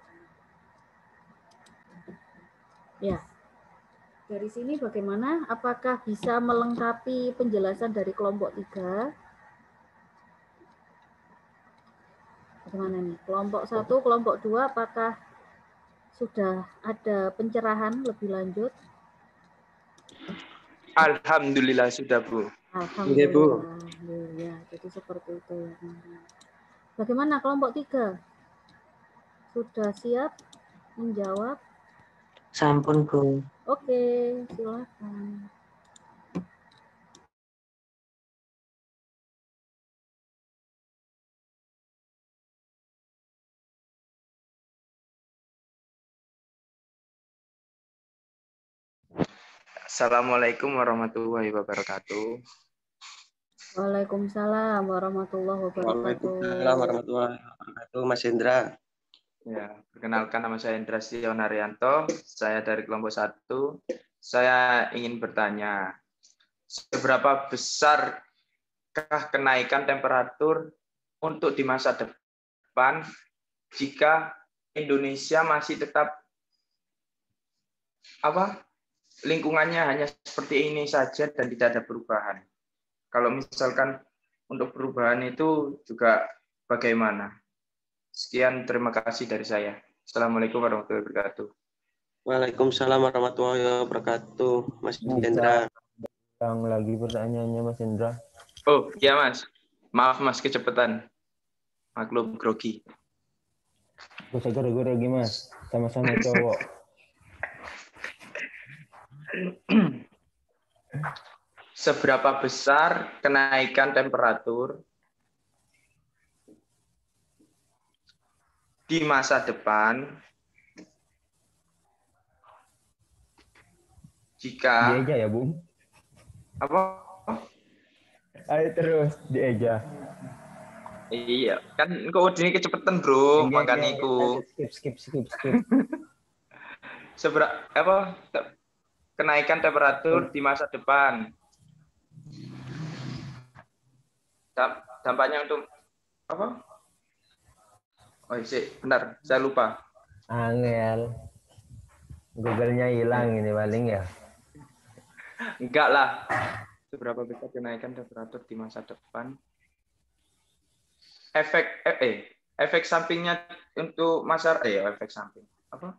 Ya. Dari sini bagaimana? Apakah bisa melengkapi penjelasan dari kelompok 3? Bagaimana nih? Kelompok 1, kelompok 2 apakah sudah ada pencerahan lebih lanjut? Alhamdulillah sudah, Bu. Alhamdulillah. Ya, jadi seperti itu ya. Bagaimana kelompok 3? Sudah siap menjawab? Sampun, Bu. Oke, silakan. Assalamualaikum warahmatullahi wabarakatuh. Waalaikumsalam warahmatullahi wabarakatuh. Waalaikumsalam warahmatullahi wabarakatuh, Mas Hendra. Ya, perkenalkan nama saya Hendra Sion Arianto, saya dari kelompok 1. Saya ingin bertanya, seberapa besarkah kenaikan temperatur untuk di masa depan jika Indonesia masih tetap lingkungannya hanya seperti ini saja dan tidak ada perubahan. Kalau misalkan untuk perubahan itu juga bagaimana? Sekian, terima kasih dari saya. Assalamualaikum warahmatullahi wabarakatuh. Waalaikumsalam warahmatullahi wabarakatuh, Mas Hendra. Yang lagi pertanyaannya Mas Hendra. Oh, iya Mas. Maaf Mas, kecepatan. Maklum grogi. Gue grogi Mas, sama-sama cowok. Seberapa besar kenaikan temperatur di masa depan jika dieja ya, Bung? Apa? Ayo terus dieja. Iya, kan kok ini kecepatan, Bro, makanya iku. Skip. Kenaikan temperatur di masa depan. Dampaknya untuk apa? Oh, benar, saya lupa. Angel. Google-nya hilang ini paling ya. Enggak lah. Seberapa besar kenaikan temperatur di masa depan? Efek sampingnya untuk efek samping. Apa?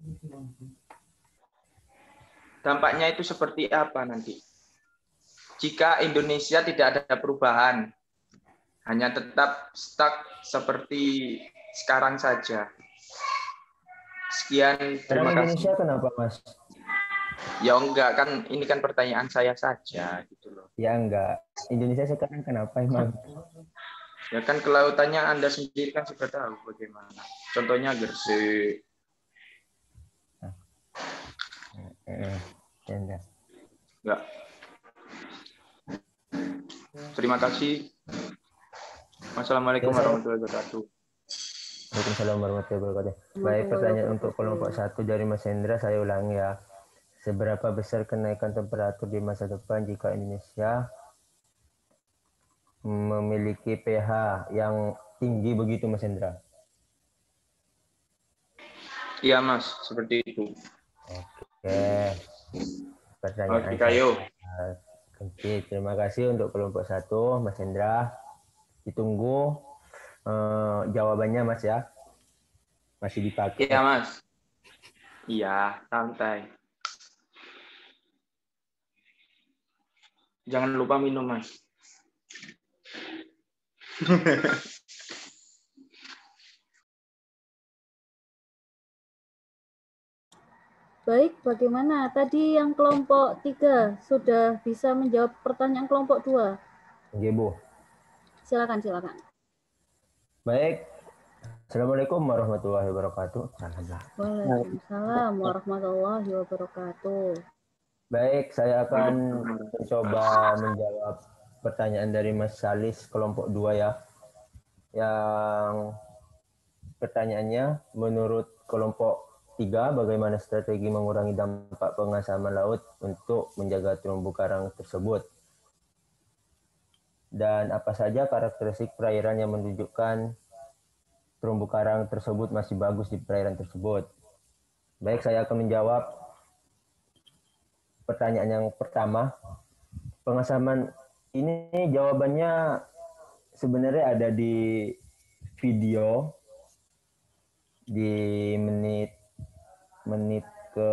Dampaknya itu seperti apa nanti? Jika Indonesia tidak ada perubahan, hanya tetap stuck seperti sekarang saja. Sekian, terima kasih. Indonesia kenapa, Mas? Ya enggak, kan ini kan pertanyaan saya saja gitu loh. Ya enggak. Indonesia sekarang kenapa emang? Ya kan kelautannya Anda sendiri kan sudah tahu bagaimana. Contohnya Gresik. Enggak. Terima kasih. Wassalamualaikum warahmatullahi wabarakatuh. Waalaikumsalam warahmatullahi wabarakatuh. Baik, pertanyaan untuk kelompok 1 dari Mas Hendra, saya ulangi ya. Seberapa besar kenaikan temperatur di masa depan jika Indonesia memiliki pH yang tinggi begitu, Mas Hendra? Iya, Mas, seperti itu. Oke. Pertanyaan Oke, terima kasih untuk kelompok 1, Mas Hendra. Ditunggu jawabannya, Mas ya. Masih dipakai. Iya, Mas. Iya, santai. Jangan lupa minum, Mas. Baik, bagaimana? Tadi yang kelompok 3 sudah bisa menjawab pertanyaan kelompok 2? Oke, Bu. Silakan. Baik. Assalamualaikum warahmatullahi wabarakatuh. Waalaikumsalam warahmatullahi wabarakatuh. Baik, saya akan mencoba menjawab pertanyaan dari Mas Salis kelompok 2 ya. Yang pertanyaannya, menurut kelompok 3, bagaimana strategi mengurangi dampak pengasaman laut untuk menjaga terumbu karang tersebut? Dan apa saja karakteristik perairan yang menunjukkan terumbu karang tersebut masih bagus di perairan tersebut? Baik, saya akan menjawab pertanyaan yang pertama. Pengasaman ini jawabannya sebenarnya ada di video di menit ke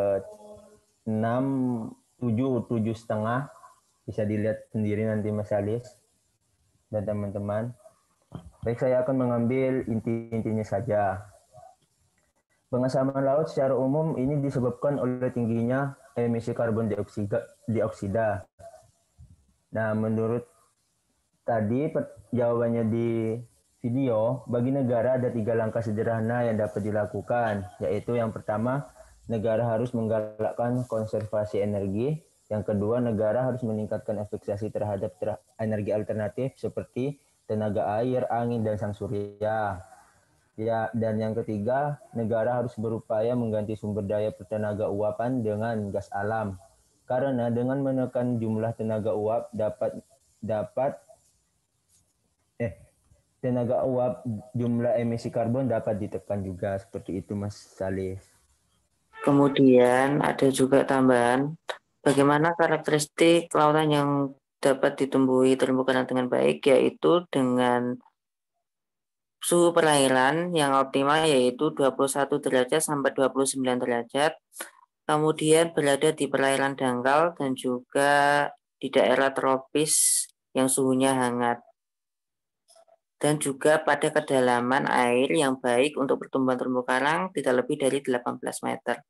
7:30 bisa dilihat sendiri nanti Mas Alis dan teman-teman. Baik, saya akan mengambil inti-intinya saja. Pengasaman laut secara umum ini disebabkan oleh tingginya emisi karbon dioksida. Nah, menurut tadi jawabannya di video, bagi negara ada 3 langkah sederhana yang dapat dilakukan, yaitu yang pertama, negara harus menggalakkan konservasi energi. Yang kedua, negara harus meningkatkan efisiensi terhadap energi alternatif seperti tenaga air, angin, dan sang surya. Ya, dan yang ketiga, negara harus berupaya mengganti sumber daya tenaga uapan dengan gas alam. Karena dengan menekan jumlah tenaga uap tenaga uap jumlah emisi karbon dapat ditekan juga, seperti itu Mas Salih. Kemudian ada juga tambahan, bagaimana karakteristik lautan yang dapat ditumbuhi terumbu karang dengan baik, yaitu dengan suhu perairan yang optimal yaitu 21 derajat sampai 29 derajat, kemudian berada di perairan dangkal dan juga di daerah tropis yang suhunya hangat. Dan juga pada kedalaman air yang baik untuk pertumbuhan terumbu karang tidak lebih dari 18 meter.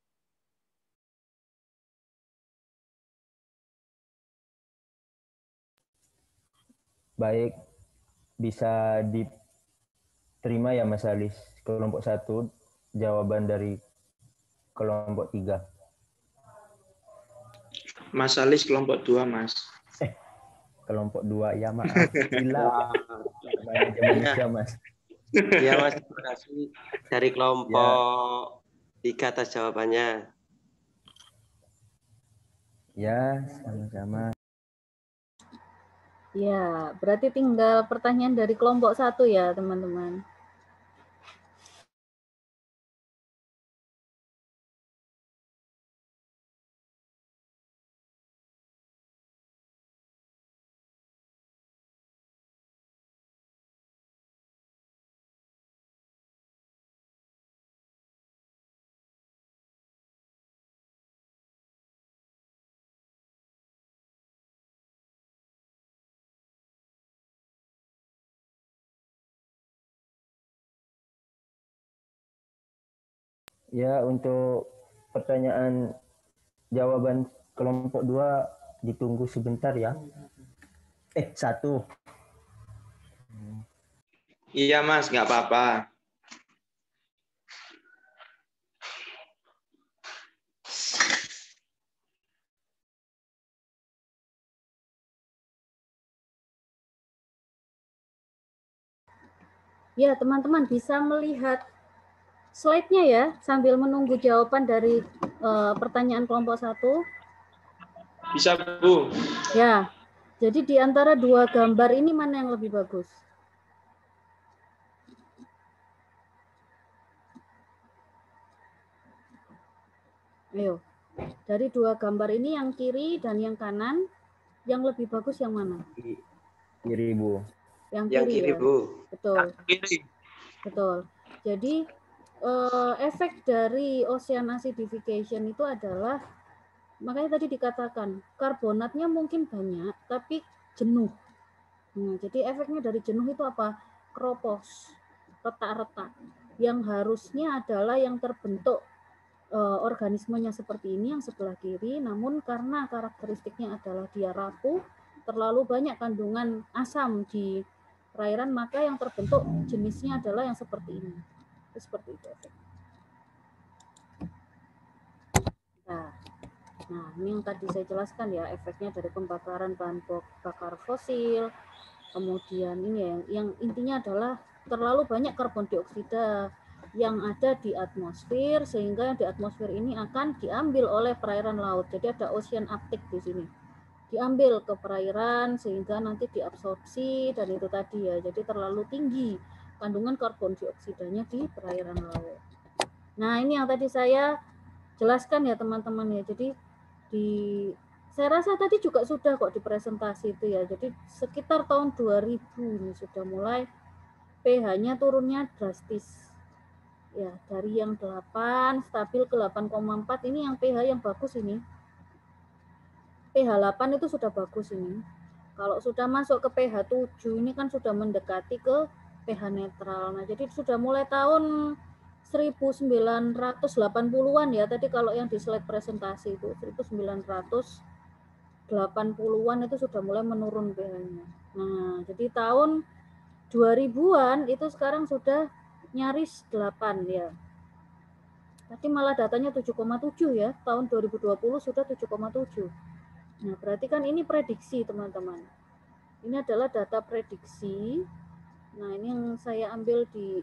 Baik, bisa diterima ya Mas Alis, kelompok 1 jawaban dari kelompok 3. Mas Alis kelompok 2, Mas. Kelompok 2, ya maaf. Gila. Manusia, Mas. Iya Mas, terima kasih dari kelompok 3 atas jawabannya. Ya, sama-sama. Ya, berarti tinggal pertanyaan dari kelompok 1 ya, teman-teman. Ya, untuk pertanyaan jawaban kelompok 2 ditunggu sebentar ya. 1. Iya Mas, nggak apa-apa. Ya, teman-teman bisa melihat slide-nya ya, sambil menunggu jawaban dari pertanyaan kelompok 1. Bisa, Bu. Ya, jadi di antara dua gambar ini mana yang lebih bagus? Ayo, dari dua gambar ini yang kiri dan yang kanan, yang lebih bagus yang mana? Kiri, Bu. Yang kiri, ya? Bu. Betul. Kiri. Betul. Jadi efek dari ocean acidification itu adalah, makanya tadi dikatakan karbonatnya mungkin banyak tapi jenuh. Nah, jadi efeknya dari jenuh itu apa? Kropos, retak-retak. Yang harusnya adalah yang terbentuk organismenya seperti ini yang sebelah kiri, namun karena karakteristiknya adalah dia rapuh, terlalu banyak kandungan asam di perairan, maka yang terbentuk jenisnya adalah yang seperti ini. Seperti itu efeknya. Nah, ini yang tadi saya jelaskan ya, efeknya dari pembakaran bahan bakar fosil. Kemudian ini yang intinya adalah terlalu banyak karbon dioksida yang ada di atmosfer, sehingga di atmosfer ini akan diambil oleh perairan laut. Jadi ada ocean uptake di sini. Diambil ke perairan sehingga nanti diabsorpsi, dan itu tadi ya. Jadi terlalu tinggi kandungan karbon dioksidanya di perairan laut. Nah, ini yang tadi saya jelaskan ya teman-teman ya. Jadi saya rasa tadi juga sudah kok di presentasi itu ya. Jadi sekitar tahun 2000 ini sudah mulai pH-nya turunnya drastis. Ya, dari yang 8 stabil ke 8,4, ini yang pH yang bagus ini. pH 8 itu sudah bagus ini. Kalau sudah masuk ke pH 7 ini kan sudah mendekati ke pH netral. Nah, jadi sudah mulai tahun 1980-an ya. Tadi kalau yang di slide presentasi itu 1980-an itu sudah mulai menurun pH-nya. Nah, jadi tahun 2000-an itu sekarang sudah nyaris 8 ya. Tadi malah datanya 7,7 ya. Tahun 2020 sudah 7,7. Nah, berarti kan ini prediksi, teman-teman. Ini adalah data prediksi. Nah, ini yang saya ambil di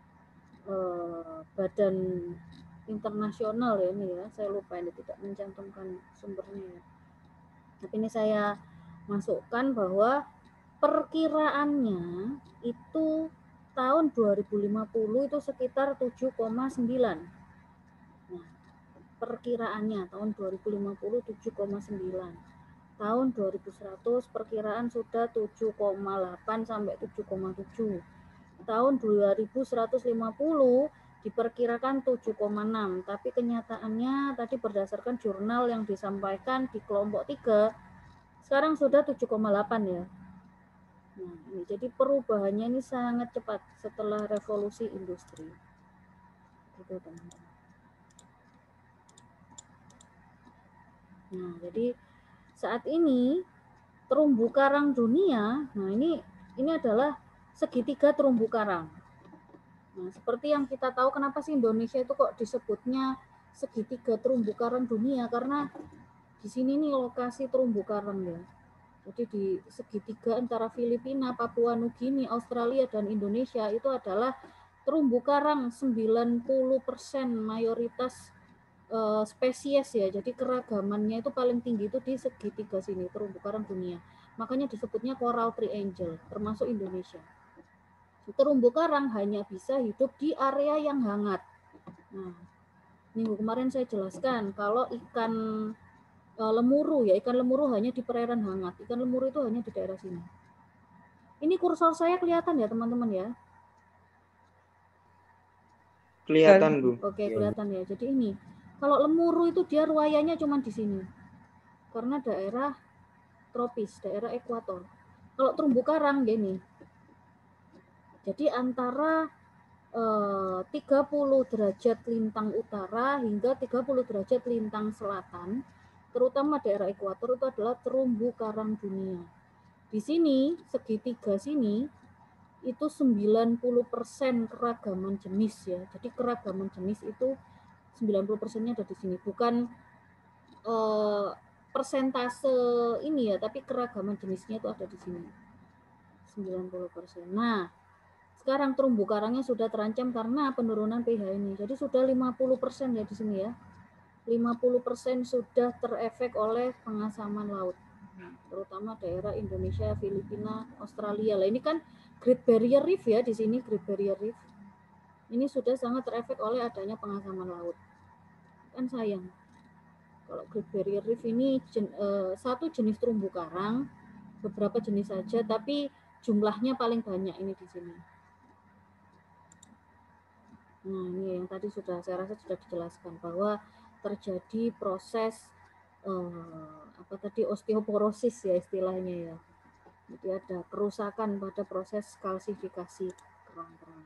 badan internasional ya ini ya. Saya lupa ini tidak mencantumkan sumbernya ya. Tapi ini saya masukkan bahwa perkiraannya itu tahun 2050 itu sekitar 7,9. Nah, perkiraannya tahun 2050 7,9. Tahun 2100 perkiraan sudah 7,8 sampai 7,7. Tahun 2150 diperkirakan 7,6, tapi kenyataannya tadi berdasarkan jurnal yang disampaikan di kelompok 3 sekarang sudah 7,8 ya. Nah, ini jadi perubahannya ini sangat cepat setelah revolusi industri. Gitu, teman-teman. Nah, jadi saat ini terumbu karang dunia, nah ini adalah segitiga terumbu karang. Nah, seperti yang kita tahu kenapa sih Indonesia itu kok disebutnya segitiga terumbu karang dunia, karena di sini nih lokasi terumbu karang ya. Jadi di segitiga antara Filipina, Papua Nugini, Australia dan Indonesia itu adalah terumbu karang 90% mayoritas spesies ya. Jadi keragamannya itu paling tinggi itu di segitiga sini terumbu karang dunia. Makanya disebutnya Coral Triangle termasuk Indonesia. Terumbu karang hanya bisa hidup di area yang hangat. Nah, minggu kemarin saya jelaskan kalau ikan lemuru ya, ikan lemuru hanya di perairan hangat. Ikan lemuru itu hanya di daerah sini. Ini kursor saya kelihatan ya teman-teman ya? Kelihatan, Bu. Oke, kelihatan ya. Jadi ini, kalau lemuru itu dia ruayanya cuma di sini. Karena daerah tropis, daerah ekuator. Kalau terumbu karang gini. Jadi antara 30 derajat lintang utara hingga 30 derajat lintang selatan, terutama daerah ekuator itu adalah terumbu karang dunia. Di sini, segitiga sini, itu 90% keragaman jenis ya. Jadi keragaman jenis itu 90%-nya ada di sini. Bukan persentase ini ya, tapi keragaman jenisnya itu ada di sini. 90%. Nah, sekarang terumbu karangnya sudah terancam karena penurunan pH ini. Jadi sudah 50% ya di sini ya. 50% sudah terefek oleh pengasaman laut. Terutama daerah Indonesia, Filipina, Australia. Lah ini kan Great Barrier Reef ya di sini, Great Barrier Reef. Ini sudah sangat terefek oleh adanya pengasaman laut. Kan sayang. Kalau Great Barrier Reef ini satu jenis terumbu karang, beberapa jenis saja, tapi jumlahnya paling banyak ini di sini. Nah, ini yang tadi saya rasa sudah dijelaskan bahwa terjadi proses osteoporosis ya istilahnya ya. Jadi ada kerusakan pada proses kalsifikasi kerang-kerang.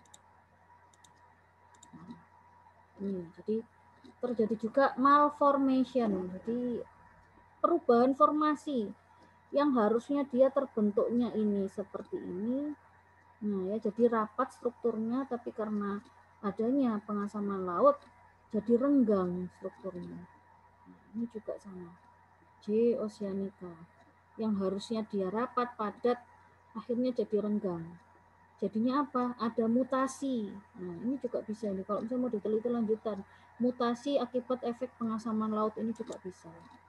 Nah, ini jadi terjadi juga malformation. Jadi perubahan formasi yang harusnya dia terbentuknya ini seperti ini. Nah, ya jadi rapat strukturnya, tapi karena adanya pengasaman laut jadi renggang strukturnya. Nah, ini juga sama. J. oceanica yang harusnya dia rapat padat akhirnya jadi renggang. Jadinya apa? Ada mutasi. Nah, ini juga bisa nih kalau misalnya mau diteliti lanjutan. Mutasi akibat efek pengasaman laut ini juga bisa.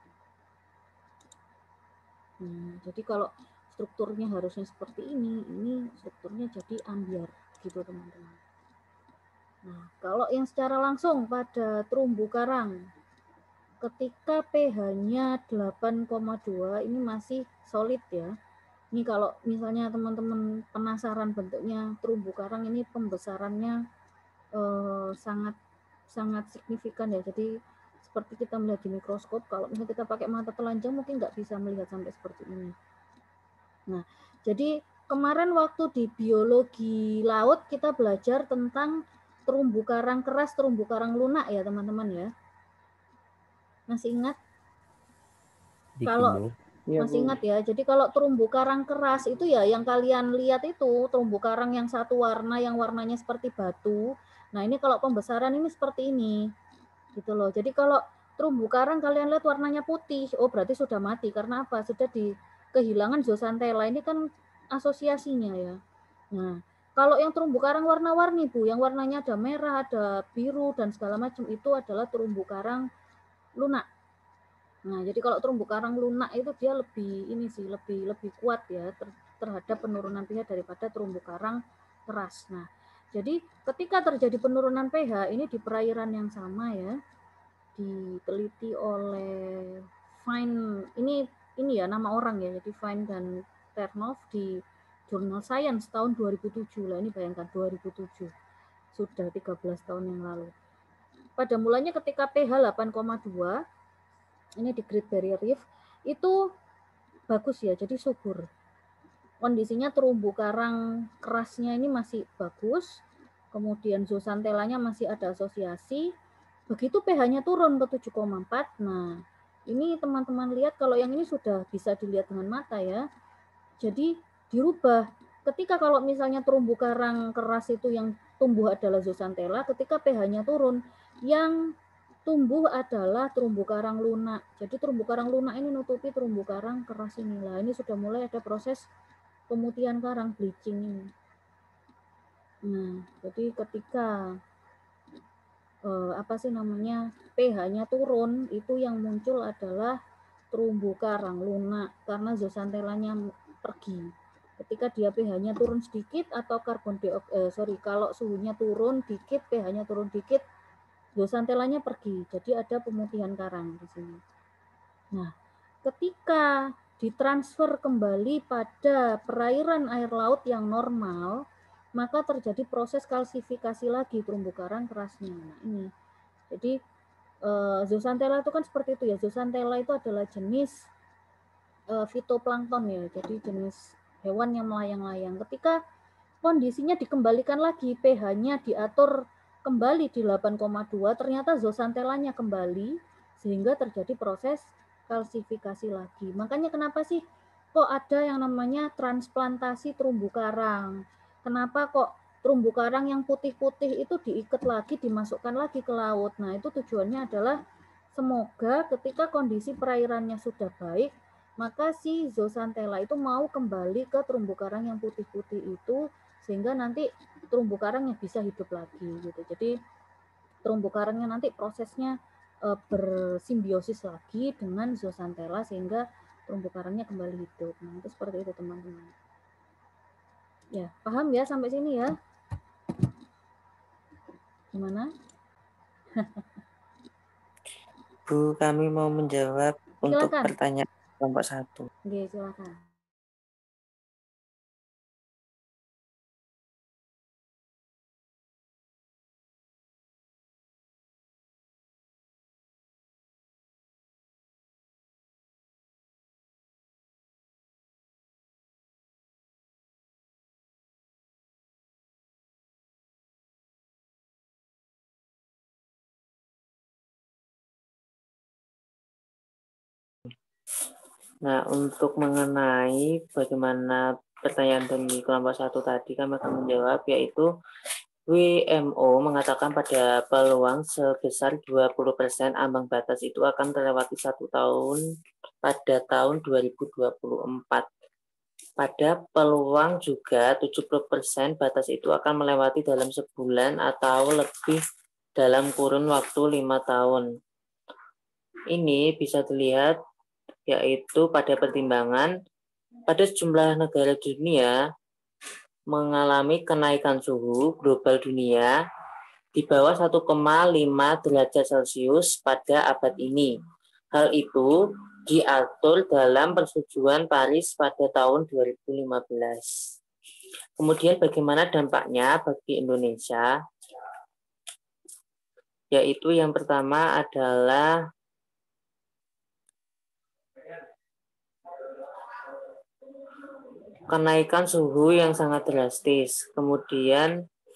Nah, jadi kalau strukturnya harusnya seperti ini strukturnya jadi ambyar gitu teman-teman. Nah, kalau yang secara langsung pada terumbu karang, ketika pH-nya 8,2 ini masih solid ya. Ini kalau misalnya teman-teman penasaran bentuknya terumbu karang ini pembesarannya sangat signifikan ya. Jadi seperti kita melihat di mikroskop, kalau misalnya kita pakai mata telanjang mungkin nggak bisa melihat sampai seperti ini. Nah, jadi kemarin waktu di biologi laut kita belajar tentang terumbu karang keras, terumbu karang lunak ya teman-teman ya. Masih ingat? Kalau masih ingat ya, jadi kalau terumbu karang keras itu ya yang kalian lihat itu terumbu karang yang satu warna, yang warnanya seperti batu. Nah ini kalau pembesaran ini seperti ini, gitu loh. Jadi kalau terumbu karang kalian lihat warnanya putih, oh berarti sudah mati. Karena apa? Sudah kehilangan zooxanthella. Ini kan asosiasinya ya. Nah kalau yang terumbu karang warna-warni Bu, yang warnanya ada merah, ada biru dan segala macam itu adalah terumbu karang lunak. Nah, jadi kalau terumbu karang lunak itu dia lebih kuat ya, terhadap penurunan pH daripada terumbu karang keras. Nah, jadi ketika terjadi penurunan pH ini di perairan yang sama ya, diteliti oleh Fine, ini ya nama orang ya, jadi Fine dan Ternov di Jurnal Science tahun 2007 lah, ini bayangkan 2007, sudah 13 tahun yang lalu. Pada mulanya ketika pH 8,2, ini di Great Barrier Reef, itu bagus ya, jadi subur. Kondisinya terumbu karang kerasnya ini masih bagus, kemudian zooxanthellanya masih ada asosiasi. Begitu pH-nya turun ke 7,4, nah ini teman-teman lihat, kalau yang ini sudah bisa dilihat dengan mata ya. Jadi dirubah. Ketika kalau misalnya terumbu karang keras itu yang tumbuh adalah zooxanthella, ketika pH-nya turun, yang tumbuh adalah terumbu karang lunak. Jadi terumbu karang lunak ini nutupi terumbu karang keras inilah. Ini sudah mulai ada proses pemutihan karang, bleaching ini. Nah, jadi ketika pH-nya turun, itu yang muncul adalah terumbu karang lunak karena zooxanthellanya pergi. Ketika dia pH-nya turun sedikit atau kalau suhunya turun dikit, pH-nya turun dikit, zooxanthellanya pergi. Jadi ada pemutihan karang di sini. Nah, ketika ditransfer kembali pada perairan air laut yang normal, maka terjadi proses kalsifikasi lagi terumbu karang kerasnya. Nah, ini. Jadi zooxanthella itu kan seperti itu ya. Zooxanthella itu adalah jenis fitoplankton ya. Jadi jenis hewan yang melayang-layang. Ketika kondisinya dikembalikan lagi, pH-nya diatur kembali di 8,2, ternyata zooxanthellanya kembali sehingga terjadi proses kalsifikasi lagi. Makanya kenapa sih kok ada yang namanya transplantasi terumbu karang? Kenapa kok terumbu karang yang putih-putih itu diikat lagi, dimasukkan lagi ke laut? Nah, itu tujuannya adalah semoga ketika kondisi perairannya sudah baik, maka si zooxanthella itu mau kembali ke terumbu karang yang putih-putih itu, sehingga nanti terumbu karangnya bisa hidup lagi gitu. Jadi terumbu karangnya nanti prosesnya bersimbiosis lagi dengan zooxanthella sehingga terumbu karangnya kembali hidup. Nah, itu seperti itu teman-teman. Ya, paham ya sampai sini ya? Gimana? Bu, kami mau menjawab untuk Silakan. pertanyaan kelompok 1. Oke, silakan. Nah, untuk mengenai bagaimana pertanyaan dari kelompok 1 tadi, kami akan menjawab, yaitu WMO mengatakan pada peluang sebesar 20% ambang batas itu akan terlewati 1 tahun pada tahun 2024. Pada peluang juga 70% batas itu akan melewati dalam sebulan atau lebih dalam kurun waktu 5 tahun. Ini bisa dilihat yaitu pada pertimbangan pada sejumlah negara dunia mengalami kenaikan suhu global dunia di bawah 1,5 derajat Celcius pada abad ini. Hal itu diatur dalam Persetujuan Paris pada tahun 2015. Kemudian bagaimana dampaknya bagi Indonesia? Yaitu yang pertama adalah kenaikan suhu yang sangat drastis. Kemudian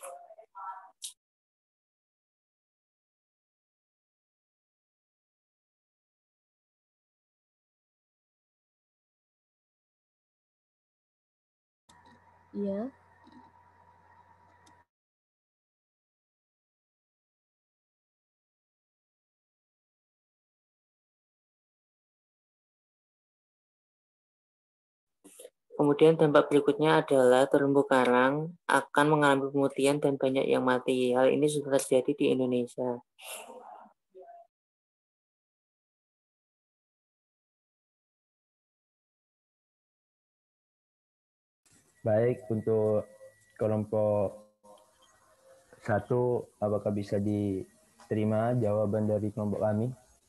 Iya. Kemudian dampak berikutnya adalah terumbu karang akan mengalami pemutihan dan banyak yang mati. Hal ini sudah terjadi di Indonesia. Baik, untuk kelompok 1, apakah bisa diterima jawaban dari kelompok kami?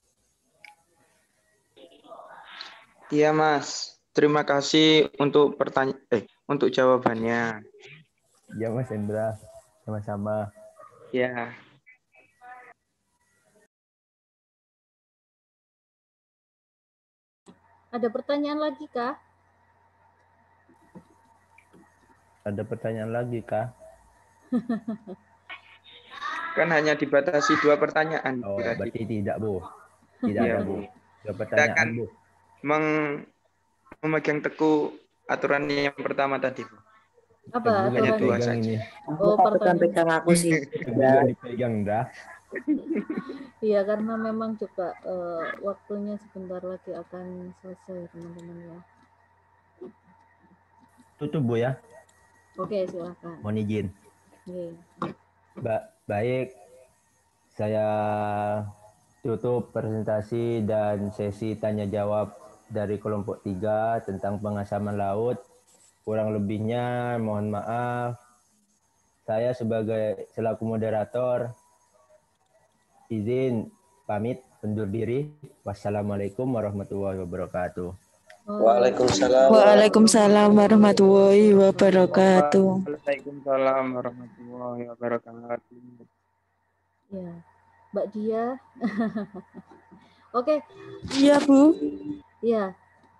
Iya, Mas. Terima kasih untuk untuk jawabannya. Ya, Mas Hendra. Sama-sama. Ya. Ada pertanyaan lagi, Kak? Ada pertanyaan lagi, Kak? Kan hanya dibatasi 2 pertanyaan. Oh, tadi. berarti tidak, Bu. Tidak Iya, ada, Bu. 2 Kita pertanyaan, akan Bu. memegang teguh aturan yang pertama tadi, Bu. Apa Hanya 2 dipegang saja. ini. Oh, pegang aku sih. Juga dipegang, dah. Iya, karena memang juga waktunya sebentar lagi akan selesai, teman-teman ya. Tutup, Bu ya. Oke, silakan. Mohon izin. Oke. Baik, saya tutup presentasi dan sesi tanya jawab dari kelompok 3 tentang pengasaman laut. Kurang lebihnya mohon maaf. Saya selaku moderator izin pamit undur diri. Wassalamualaikum warahmatullahi wabarakatuh. Waalaikumsalam warahmatullahi wabarakatuh. Waalaikumsalam warahmatullahi wabarakatuh. Ya, Mbak Dia. Oke. Iya, Bu. Iya.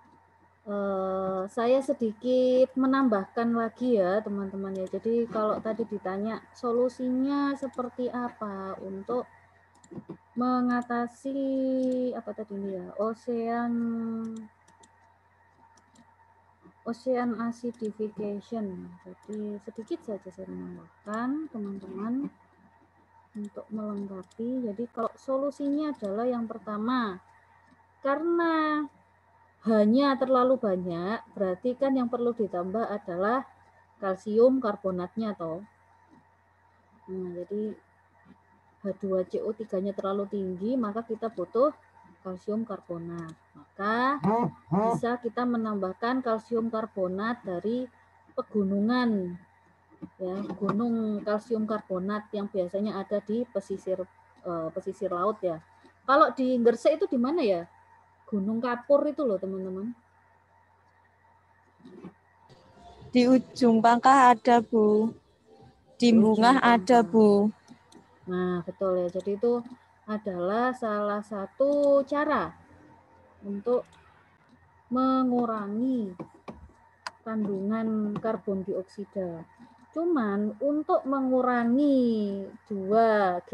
Saya sedikit menambahkan lagi ya, teman-teman ya. Jadi kalau tadi ditanya solusinya seperti apa untuk mengatasi apa tadi ini ya, ocean acidification. Jadi sedikit saja saya menambahkan, teman-teman, untuk melengkapi. Jadi kalau solusinya adalah yang pertama, karena hanya terlalu banyak, berarti kan yang perlu ditambah adalah kalsium karbonatnya toh. Nah, jadi H2CO3-nya terlalu tinggi, maka kita butuh kalsium karbonat. Maka bisa kita menambahkan kalsium karbonat dari pegunungan, ya, gunung kalsium karbonat yang biasanya ada di pesisir laut ya. Kalau di Gresik itu di mana ya? Gunung Kapur itu loh, teman-teman. Di ujung Pangkah ada, Bu. Di Bungah ada, Bu. Nah, betul ya. Jadi itu adalah salah satu cara untuk mengurangi kandungan karbon dioksida. Cuman untuk mengurangi 2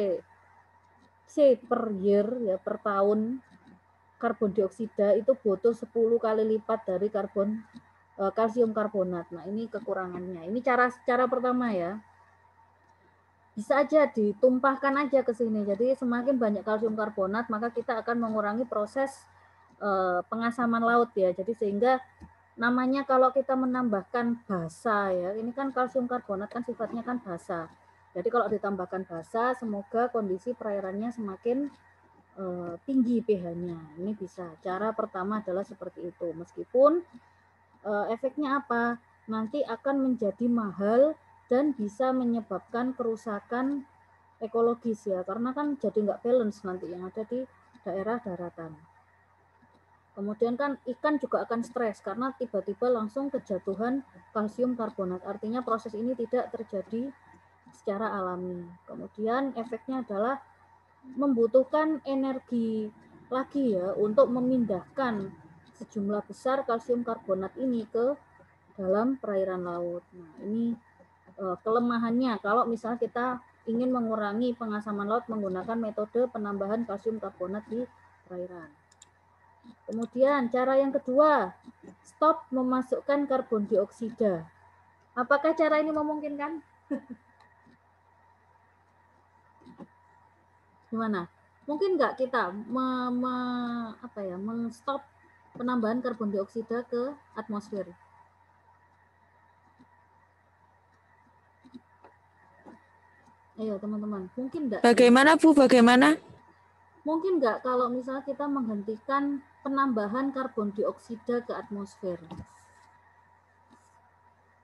GTC per year ya, per tahun karbon dioksida itu butuh 10 kali lipat dari kalsium karbonat. Nah, ini kekurangannya. Ini cara pertama ya. Bisa aja ditumpahkan aja ke sini. Jadi semakin banyak kalsium karbonat, maka kita akan mengurangi proses pengasaman laut ya. Jadi sehingga namanya kalau kita menambahkan basa ya, ini kan kalsium karbonat kan sifatnya kan basa. Jadi kalau ditambahkan basa, semoga kondisi perairannya semakin tinggi pH-nya. Ini bisa. Cara pertama adalah seperti itu. Meskipun efeknya apa? Nanti akan menjadi mahal dan bisa menyebabkan kerusakan ekologis ya, karena kan jadi nggak balance nanti yang ada di daerah daratan. Kemudian kan ikan juga akan stres karena tiba-tiba langsung kejatuhan kalsium karbonat. Artinya proses ini tidak terjadi secara alami. Kemudian efeknya adalah membutuhkan energi lagi ya untuk memindahkan sejumlah besar kalsium karbonat ini ke dalam perairan laut. Nah, ini kelemahannya kalau misalnya kita ingin mengurangi pengasaman laut menggunakan metode penambahan kalsium karbonat di perairan. Kemudian cara yang kedua, stop memasukkan karbon dioksida. Apakah cara ini memungkinkan? Gimana? Mungkin nggak kita men-stop penambahan karbon dioksida ke atmosfer? Ayo teman-teman, mungkin nggak? Bagaimana, Bu? Bagaimana? Mungkin nggak kalau misalnya kita menghentikan penambahan karbon dioksida ke atmosfer?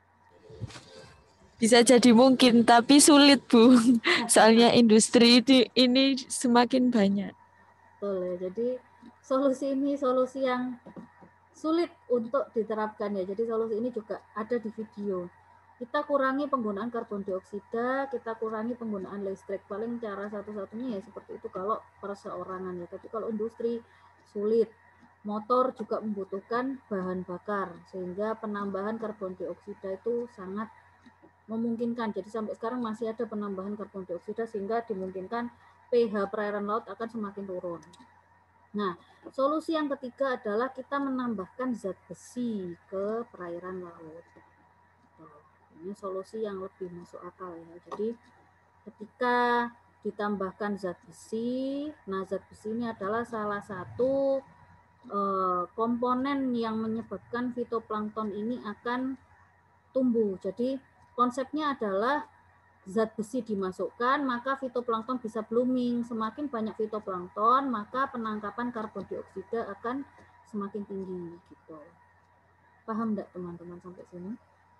Bisa jadi mungkin, tapi sulit, Bu. Soalnya industri ini semakin banyak. Betul ya. Jadi solusi ini solusi yang sulit untuk diterapkan ya. Jadi solusi ini juga ada di video. Kita kurangi penggunaan karbon dioksida, kita kurangi penggunaan listrik. Paling cara satu-satunya ya seperti itu kalau perseorangan ya. Tapi kalau industri sulit. Motor juga membutuhkan bahan bakar sehingga penambahan karbon dioksida itu sangat memungkinkan. Jadi sampai sekarang masih ada penambahan karbon dioksida sehingga dimungkinkan pH perairan laut akan semakin turun. Nah, solusi yang ketiga adalah kita menambahkan zat besi ke perairan laut. Ini solusi yang lebih masuk akal ya. Jadi ketika ditambahkan zat besi, nah zat besi ini adalah salah satu komponen yang menyebabkan fitoplankton ini akan tumbuh. Jadi konsepnya adalah zat besi dimasukkan, maka fitoplankton bisa blooming. Semakin banyak fitoplankton, maka penangkapan karbon dioksida akan semakin tinggi. Gitu. Paham enggak teman-teman sampai sini?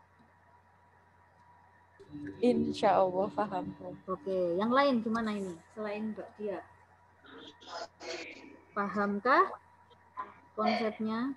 Insya Allah paham. Oke, yang lain gimana ini? Selain Mbak Dia. Pahamkah konsepnya?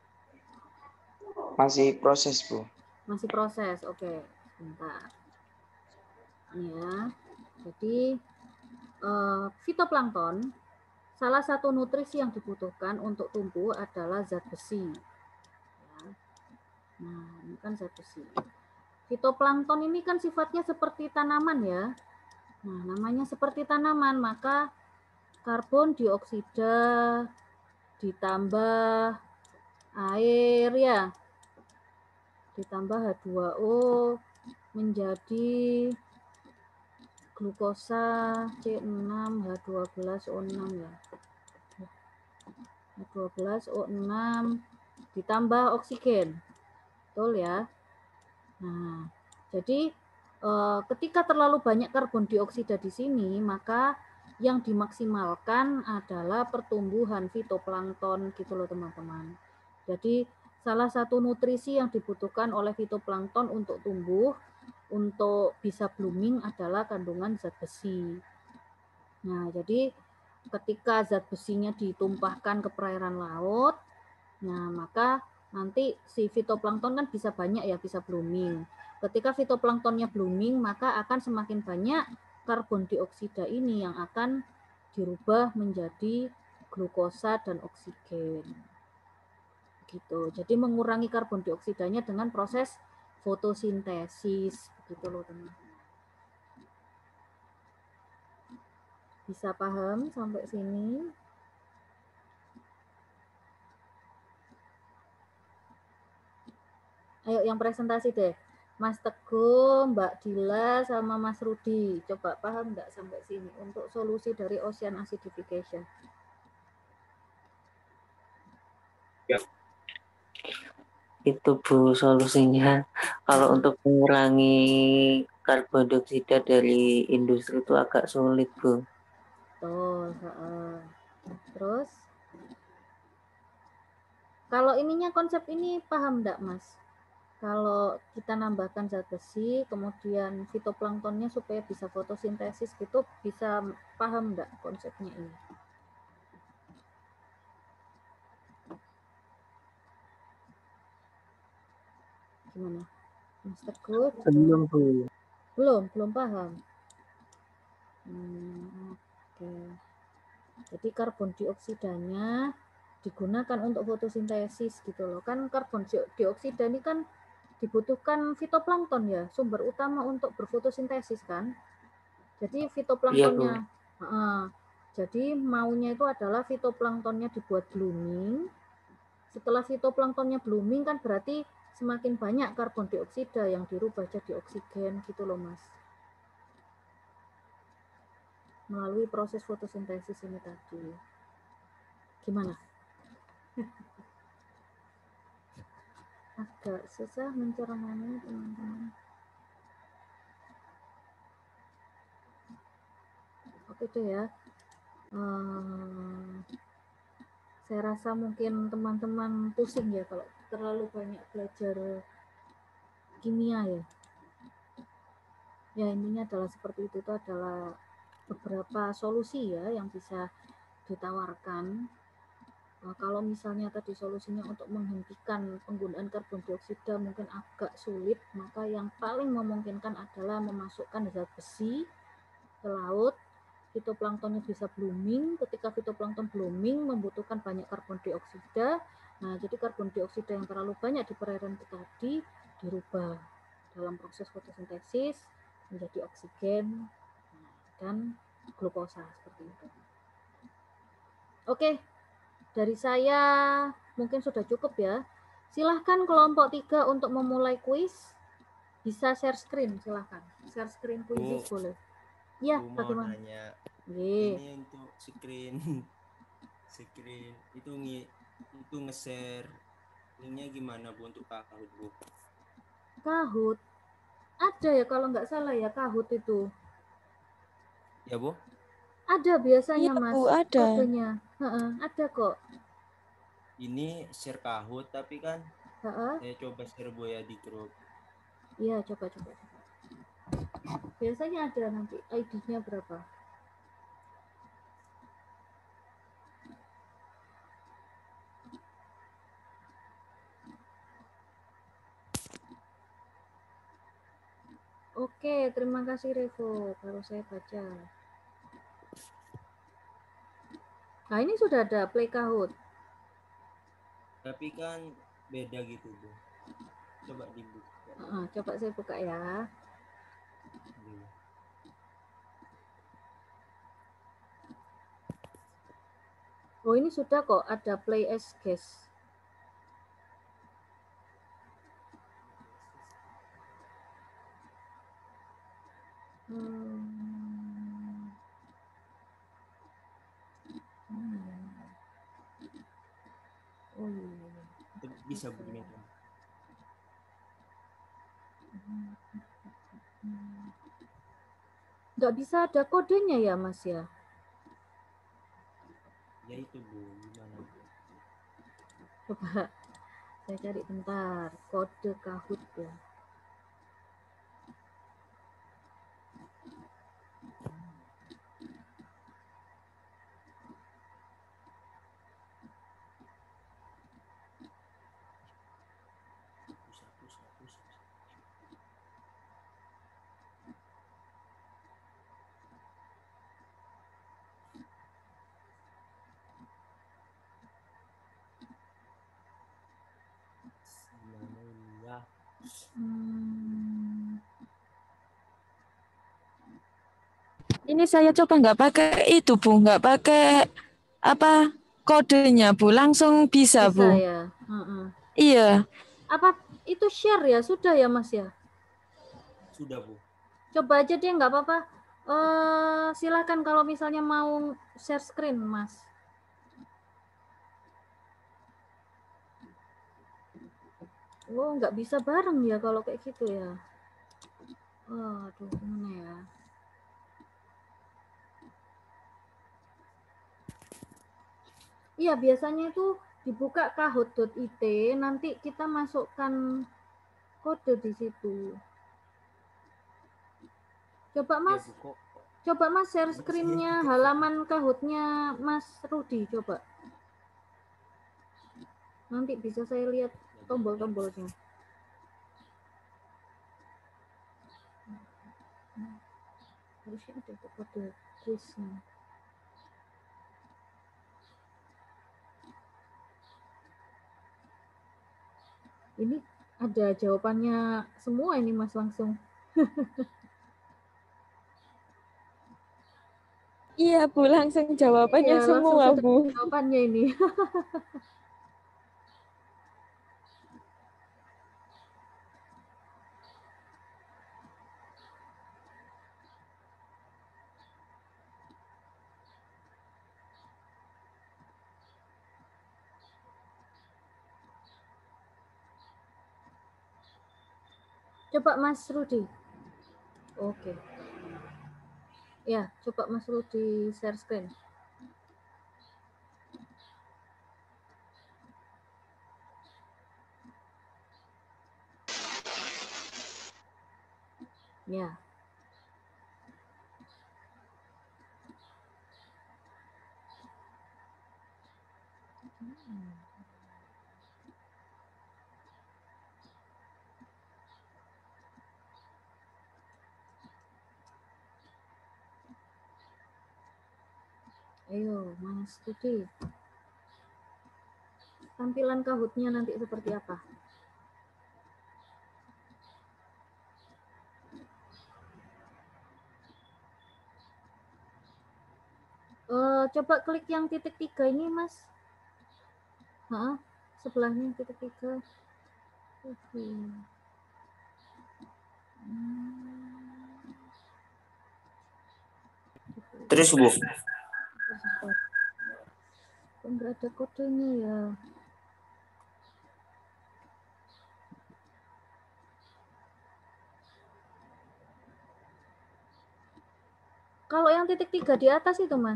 Masih proses, Bu. Masih proses, oke. Bentar. Ya, jadi fitoplankton salah satu nutrisi yang dibutuhkan untuk tumbuh adalah zat besi. Ya. Nah, ini kan zat besi. Fitoplankton ini kan sifatnya seperti tanaman ya. Nah, namanya seperti tanaman, maka karbon dioksida ditambah air ya, ditambah H2O menjadi glukosa C6H12O6 ya. H12O6 ditambah oksigen. Betul ya. Nah, jadi ketika terlalu banyak karbon dioksida di sini, maka yang dimaksimalkan adalah pertumbuhan fitoplankton gitu loh teman-teman. Jadi salah satu nutrisi yang dibutuhkan oleh fitoplankton untuk tumbuh, untuk bisa blooming adalah kandungan zat besi. Nah, jadi ketika zat besinya ditumpahkan ke perairan laut, nah maka nanti si fitoplankton kan bisa banyak ya, bisa blooming. Ketika fitoplanktonnya blooming, maka akan semakin banyak karbon dioksida ini yang akan dirubah menjadi glukosa dan oksigen. Gitu. Jadi mengurangi karbon dioksidanya dengan proses fotosintesis, begitu loh teman-teman. Bisa paham sampai sini? Ayo yang presentasi deh. Mas Teguh, Mbak Dila, sama Mas Rudi. Coba paham nggak sampai sini untuk solusi dari ocean acidification? Ya. Itu Bu solusinya. Kalau untuk mengurangi karbon dioksida dari industri itu agak sulit Bu. Betul. Terus, kalau ininya konsep ini paham enggak Mas? Kalau kita nambahkan zat besi, kemudian fitoplanktonnya supaya bisa fotosintesis gitu, bisa paham enggak konsepnya ini? Gimana? Mas Teguh? Belum Bu. Belum paham. Oke. Jadi karbon dioksidanya digunakan untuk fotosintesis gitu loh. Kan karbon dioksida ini kan dibutuhkan fitoplankton ya, sumber utama untuk berfotosintesis kan. Jadi fitoplanktonnya, jadi maunya itu adalah fitoplanktonnya dibuat blooming. Setelah fitoplanktonnya blooming kan berarti semakin banyak karbon dioksida yang dirubah jadi oksigen gitu loh Mas. Melalui proses fotosintesis ini tadi. Gimana? Agak susah mencernanya teman-teman. Oke deh ya. Saya rasa mungkin teman-teman pusing ya kalau terlalu banyak belajar kimia ya. Ya, intinya adalah seperti itu adalah beberapa solusi ya yang bisa ditawarkan. Kalau misalnya tadi solusinya untuk menghentikan penggunaan karbon dioksida mungkin agak sulit, maka yang paling memungkinkan adalah memasukkan zat besi ke laut. Fitoplanktonnya bisa blooming. Ketika fitoplankton blooming membutuhkan banyak karbon dioksida. Nah, jadi karbon dioksida yang terlalu banyak di perairan kita tadi dirubah dalam proses fotosintesis menjadi oksigen dan glukosa seperti itu. Oke, dari saya mungkin sudah cukup ya. Silahkan kelompok 3 untuk memulai kuis. Bisa share screen, silahkan. Share screen kuis boleh. Iya, bagaimana? Nanya, Ye. ini untuk screen itu nge-share linknya gimana Bu untuk Kahoot Bu? Kahoot ada ya kalau nggak salah ya Kahoot itu. Ya Bu? Ada biasanya Iya, Mas. Bu, ada. Kodenya. Ada kok. Ini share Kahoot tapi kan saya coba share Bu ya di grup. Iya, coba. Biasanya ada nanti ID-nya berapa. Oke, terima kasih Revo. Baru saya baca. Nah, ini sudah ada Play Kahoot. Tapi kan beda gitu Bu. Coba dibuka. Coba saya buka ya. Oh, ini sudah kok ada Play as Guest. Oh iya. Bisa begini. Nggak bisa ada kodenya ya Mas ya? Ya itu Bu, gimana Bu? Coba saya cari bentar kode Kahoot ya. Ini saya coba nggak pakai itu Bu, nggak pakai apa kodenya Bu, langsung bisa Bu. Ya. Iya. Apa itu share ya? Sudah ya Mas ya? Sudah Bu. Coba aja deh, nggak apa-apa. Silakan kalau misalnya mau share screen Mas. Oh, nggak bisa bareng ya kalau kayak gitu ya. Aduh, gimana ya? Iya, biasanya itu dibuka kahoot.it, nanti kita masukkan kode di situ. Coba Mas share screen-nya halaman Kahoot-nya Mas Rudi, coba. Nanti bisa saya lihat tombol-tombolnya. Harusnya ada kode kuisnya. Ini ada jawabannya semua ini Mas langsung. Iya Bu, langsung jawabannya semua Bu. Jawabannya ini. Coba Mas Rudi. Oke. Ya, coba Mas Rudi share screen. Ya. Ayo, Mas Rudi. Tampilan Kahoot-nya nanti seperti apa? Coba klik yang titik 3 ini, Mas. Sebelahnya titik 3. Terus Bu. Enggak ada kodenya ya. Kalau yang titik 3 di atas itu, Mas.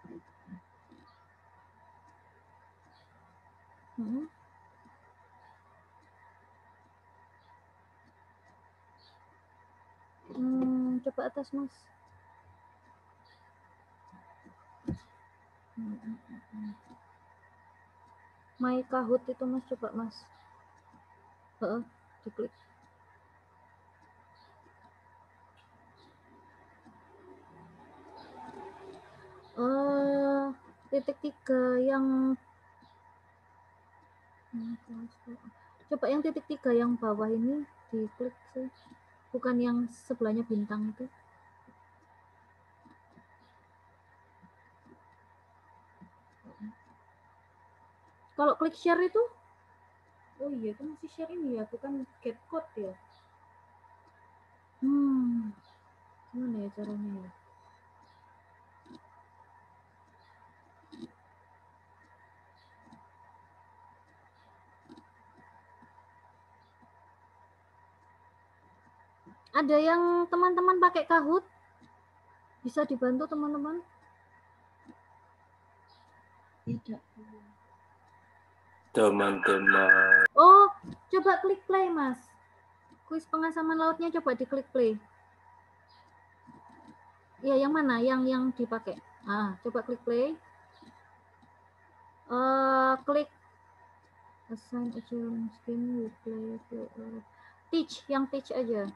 Coba atas, Mas. My Kahoot itu, Mas, coba, Mas. Diklik. Titik 3 yang coba yang titik 3 yang bawah ini diklik sih. Bukan yang sebelahnya bintang itu. Kalau klik share itu, oh iya itu masih share ini ya, bukan get code ya. Gimana ya caranya ya? Ada yang teman-teman pakai Kahoot? Bisa dibantu teman-teman? Tidak. Teman-teman. Oh, coba klik play, Mas. Kuis pengasaman lautnya coba diklik play. Ya, yang mana? Yang dipakai. Coba klik play. Klik assign a challenge game you play. Teach, yang teach aja.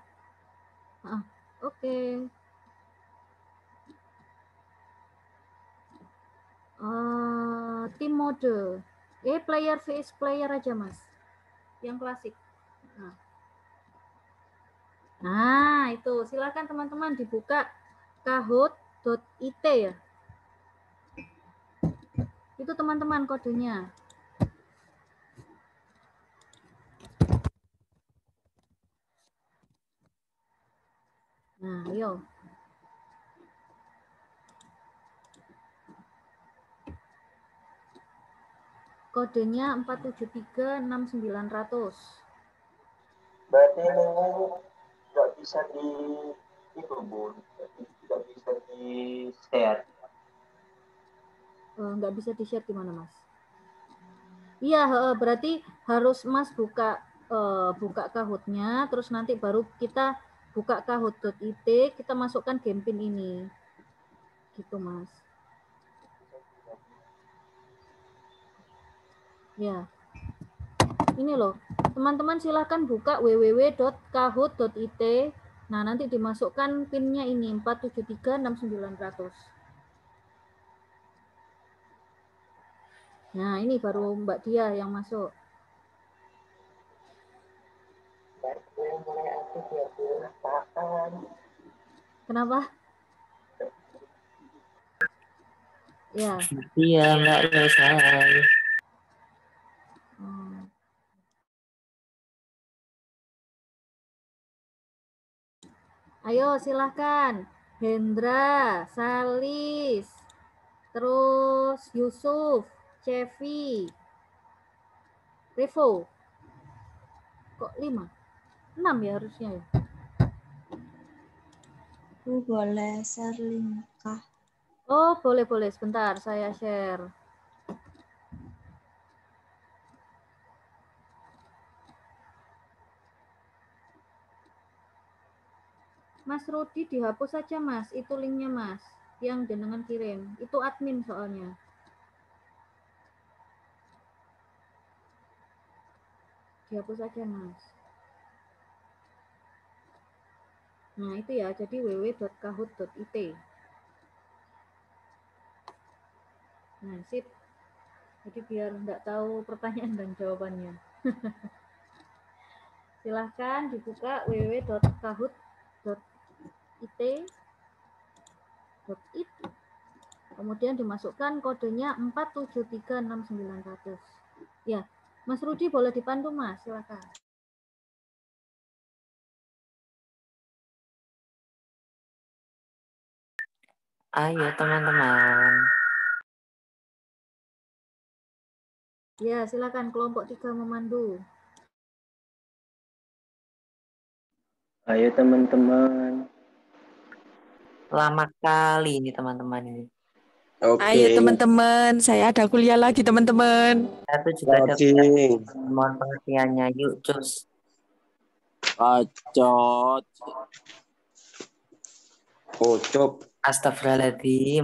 Oke. Team mode. Player vs player aja, Mas. Yang klasik. Nah, itu. Silakan teman-teman dibuka kahoot.it ya. Itu teman-teman kodenya. Nah, ayo. Kodenya 4736900. Berarti nggak bisa di itu Bu, nggak bisa di share. Nggak bisa di share gimana, Mas? Iya, berarti harus Mas buka Kahoot-nya, terus nanti baru kita buka kahoot.it, kita masukkan game pin ini. Gitu, Mas. Ya. Ini loh, teman-teman silahkan buka www.kahoot.it. Nah, nanti dimasukkan pinnya ini 4736900. Nah, ini baru Mbak Dia yang masuk. Kenapa? Ya. Iya, Mbak selesai. Ayo silahkan. Hendra, Salis, terus Yusuf, Cevi, Revo. Kok 5? 6 ya harusnya ya. Bu, boleh share link kah? Oh, boleh. Sebentar, saya share. Mas Rudi dihapus saja, Mas. Itu linknya, Mas. Yang jenengan kirim. Itu admin soalnya. Dihapus saja, Mas. Nah, itu ya. Jadi www.kahoot.it. Nah, sip. Jadi biar nggak tahu pertanyaan dan jawabannya. Silahkan dibuka www.kahoot.it. Kemudian dimasukkan kodenya 4736900. Ya, Mas Rudi boleh dipandu, Mas. Silakan. Ayo teman-teman. Ya, silakan kelompok 3 memandu. Ayo teman-teman. Lama kali ini teman-teman ini. Ayo teman-teman, saya ada kuliah lagi teman-teman. Satu juga ada mohon pengertiannya. Yuk, cus. Bacot. Ucup. Astagfirullahaladzim.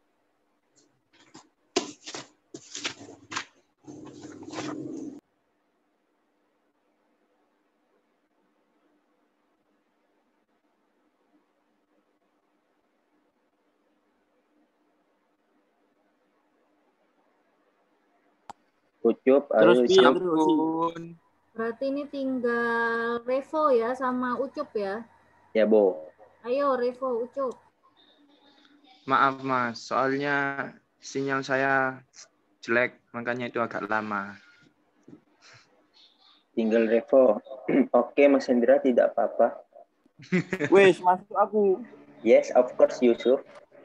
Ucup, Terus ayo. ampun. Berarti ini tinggal Revo ya sama Ucup ya. Ya, Bo. Ayo Revo, Ucup. Maaf Mas, soalnya sinyal saya jelek, makanya itu agak lama. Tinggal Revo. Oke, Mas Hendra, tidak apa-apa. Wes, masuk aku. Yes, of course, Yusuf.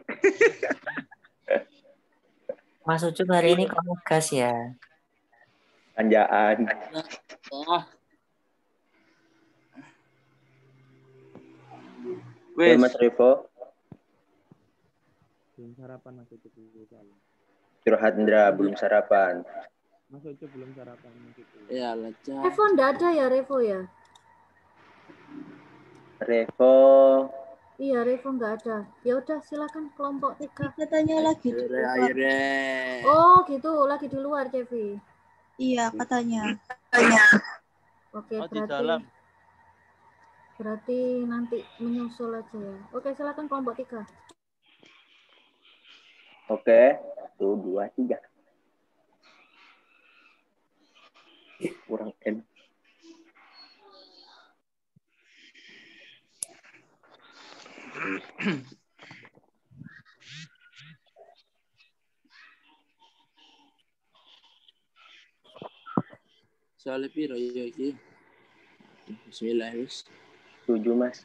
Mas Ucup hari ini kamu gas ya. Anjaan. Wes. Mas Revo. Belum sarapan Mas Ucup dulu. Curhat Indra, belum sarapan. Mas Ucup belum sarapan gitu. Ya, lecah. Revo enggak ada ya Revo ya? Revo. Iya, Revo enggak ada. Ya udah silakan kelompok 3. Katanya lagi di luar. Oh, gitu, lagi di luar, Cevi. Iya, katanya. Oke, di dalam. berarti nanti menyusul aja ya. Oke, silakan kelompok 3. Oke. 1, 2, 3. Kurang N. Soalnya piro ya iki? Bismillah wis. 7, Mas.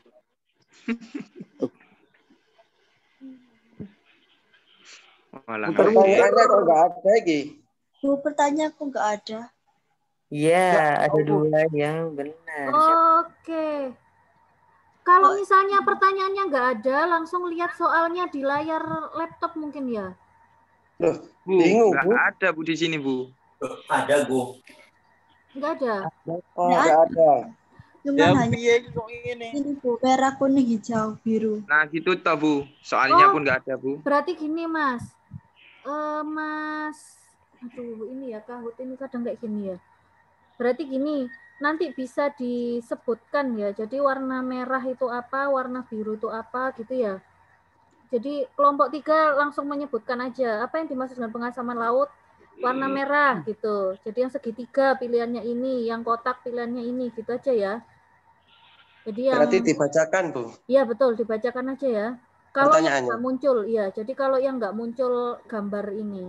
Pertanyaannya kok nggak ada lagi? Pertanyaan kok nggak ada? Iya, ada 2 yang benar. Oke. Kalau misalnya pertanyaannya nggak ada, langsung lihat soalnya di layar laptop mungkin ya. Loh, bingung, nggak ada Bu di sini Bu. Ada Bu. Nggak ada. Nggak ada. Cuma hanya ini Bu, merah, kuning, hijau, biru. Nah gitu toh Bu, soalnya pun nggak ada Bu. Berarti gini Mas, Mas, aduh ini ya Kahoot ini kadang kayak gini ya. Berarti gini, nanti bisa disebutkan ya. Jadi warna merah itu apa, warna biru itu apa gitu ya. Jadi kelompok 3 langsung menyebutkan aja apa yang dimaksud dengan pengasaman laut warna merah gitu. Jadi yang segitiga pilihannya ini, yang kotak pilihannya ini gitu aja ya. Jadi yang berarti dibacakan Bu. Iya betul, dibacakan aja ya. Kalau yang nggak muncul, ya. Jadi kalau yang nggak muncul gambar ini.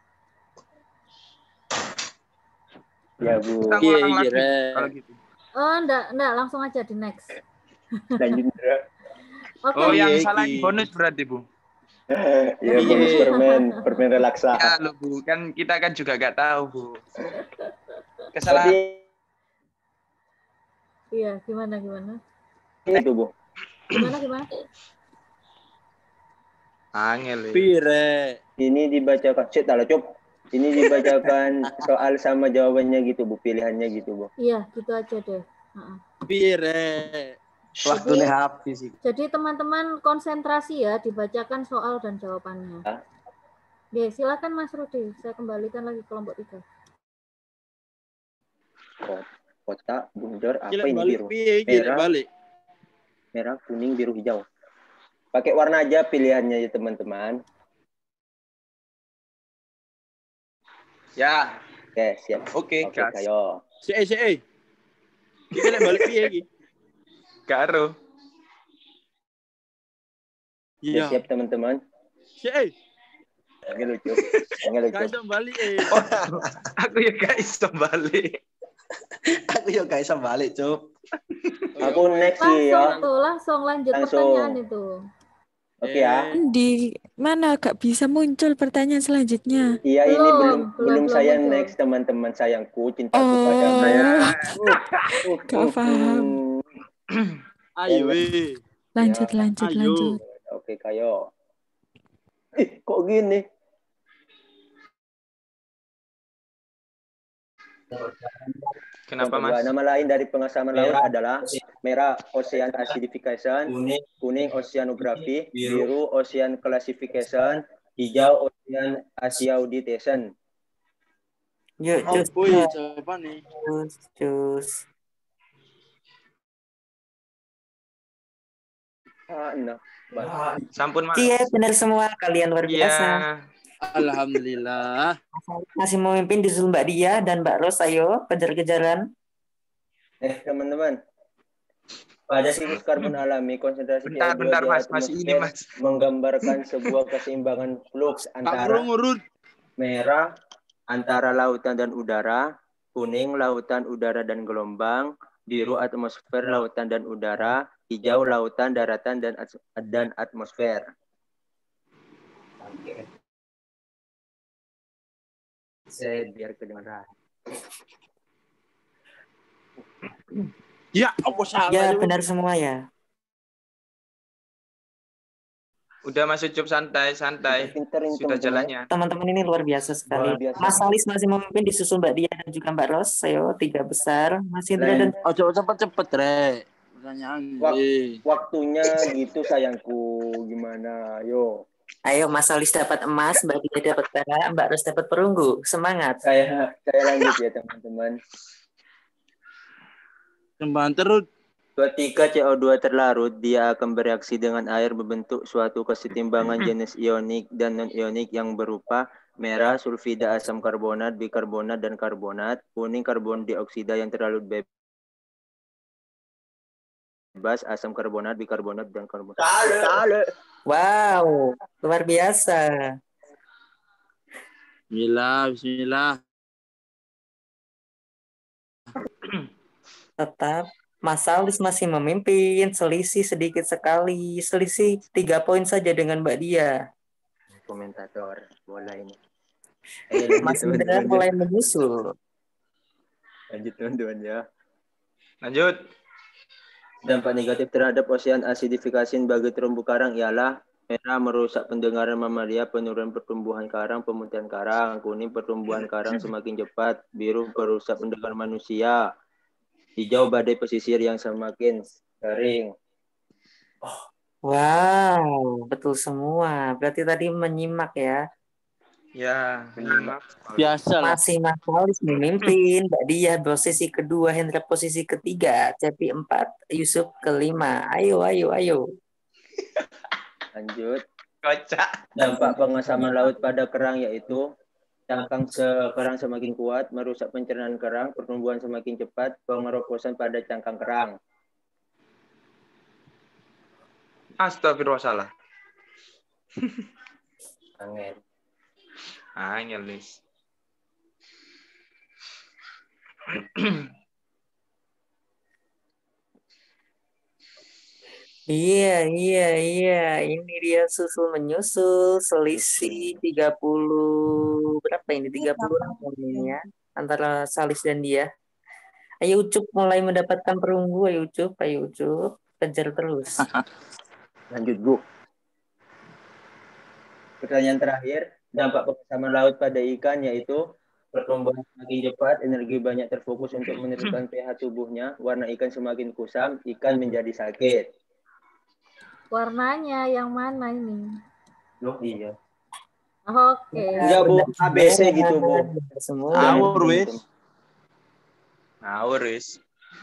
Ya Bu. Kita ngulang lagi kalau gitu. Enggak, langsung aja di next. Lanjut. Oke. Oh, yang salah bonus berarti Bu. Iya, bonus permen relaksa. Ya loh Bu, kan kita kan juga nggak tahu Bu. Kesalahan. Iya, gimana? Itu Bu. Gimana? Angel. Pire. Ini dibacakan. Ini dibacakan soal sama jawabannya gitu Bu, pilihannya gitu Bu. Iya, gitu aja deh. Pire. Waktunya habis. Jadi teman-teman konsentrasi ya, dibacakan soal dan jawabannya. Oke, silakan Mas Rudi. Saya kembalikan lagi kelompok 3. Kotak, bundar, apa ini biru? Merah, kuning, biru, hijau. Pakai warna aja pilihannya ya teman-teman. Ya. Oke, siap. Oke, gas. Kayo. Si. Kita nek balik piye iki? Karo. Iya. Siap teman-teman. Si. Ini lucu. Guys, balik Aku ya guys balik. Aku ya guys balik, Cuk. Aku next ya. Langsung lanjut pertanyaan itu. Oke ya. Di mana gak bisa muncul pertanyaan selanjutnya? Iya, ini belum saya muncul. Next teman-teman sayangku, cintaku pada saya. Gak paham. Ayo. Lanjut. Oke, kayo. Kok gini? Kenapa, Mas? Nama lain dari pengasaman laut adalah merah ocean acidification, kuning oceanography, biru ocean classification, hijau ocean acidification. Yuk, coba nih. Cus. Sampun, Mas. Iya, benar semua. Kalian luar biasa. Alhamdulillah. Masih memimpin disusul Mbak Dia dan Mbak Ros. Ayo, kejar-kejaran. Teman-teman. Pada siklus karbon alami, konsentrasi bentar, Mas. Masih ini, Mas. Menggambarkan sebuah keseimbangan flux antara merah, antara lautan dan udara, kuning, lautan, udara, dan gelombang, biru, atmosfer, lautan, dan udara, hijau, lautan, daratan, dan atmosfer. Saya biar kedengaran. Ya, apa salah? Ya, benar semua ya. Udah Mas Ucup, santai. Sudah jalannya. Teman-teman ini luar biasa sekali. Mas Alis masih memimpin disusul Mbak Dia dan juga Mbak Ros. Ayo, 3 besar. Mas Indra dan... Ojo cepet, Re. Pertanyaan. Waktunya gitu sayangku. Gimana? Ayo, Mas Alis dapat emas, Mbak Dia dapat perak, Mbak Ros dapat perunggu. Semangat. Saya lanjut ya, teman-teman. Kembang terus. Ketika CO2 terlarut, dia akan bereaksi dengan air membentuk suatu kesetimbangan jenis ionik dan non-ionik yang berupa merah, sulfida, asam karbonat, bikarbonat, dan karbonat, kuning, karbon dioksida yang terlarut bebas, asam karbonat, bikarbonat, dan karbonat. Wow, luar biasa. Bismillah. Tetap Mas Alis masih memimpin, selisih sedikit sekali, selisih 3 poin saja dengan Mbak Dia. Komentator bola ini. Mas Indra mulai menyusul. Lanjut teman-teman ya. Lanjut. Dampak negatif terhadap ocean acidification bagi terumbu karang ialah merah merusak pendengaran mamalia, penurunan pertumbuhan karang, pemutihan karang, kuning pertumbuhan karang semakin cepat, biru merusak pendengaran manusia, hijau badai pesisir yang semakin kering. Wow, betul semua. Berarti tadi menyimak ya. Ya, menyimak. Biasa lah. Masih Mas Alis memimpin, Mbak Dia posisi kedua, Hendra posisi ketiga, Cepi 4, Yusuf kelima. Ayo. Lanjut. Kocak. Dampak pengasaman laut pada kerang yaitu cangkang kerang semakin kuat, merusak pencernaan kerang, pertumbuhan semakin cepat, pengeroposan pada cangkang kerang. Astagfirullah, salah. Angel, Lis. Iya. Ini dia susul menyusul, selisih 30 berapa ini? 30 ini ya antara Salis dan Dia. Ayo Ucup mulai mendapatkan perunggu, ayo Ucup, kejar terus. Lanjut, Bu. Pertanyaan terakhir, dampak pengasaman laut pada ikan yaitu pertumbuhan semakin cepat, energi banyak terfokus untuk menurunkan pH tubuhnya, warna ikan semakin kusam, ikan menjadi sakit. Warnanya yang mana ini? Loh, iya. Oke. Enggak, Bu. ABC gitu, Bu. Ngawur, wis.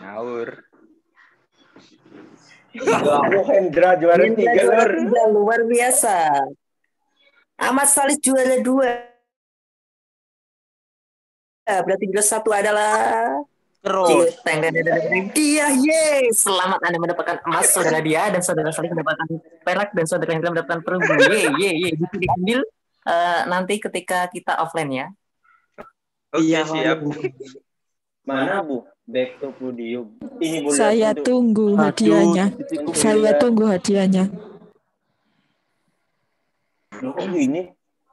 Hendra juara 3. Luar biasa. Ahmad Salis juara 2. berarti jelas satu adalah Terus. Dia, yeay! Selamat Anda mendapatkan emas, saudara dia, dan saudara Salih mendapatkan perak, dan saudara Hendra mendapatkan perunggu. Yeay. Itu diambil nanti ketika kita offline ya. Oke, siap. Mana Bu? Back to podium. Ini boleh Saya tunggu hadiahnya. Saya tunggu hadiahnya. Loh, kok gini?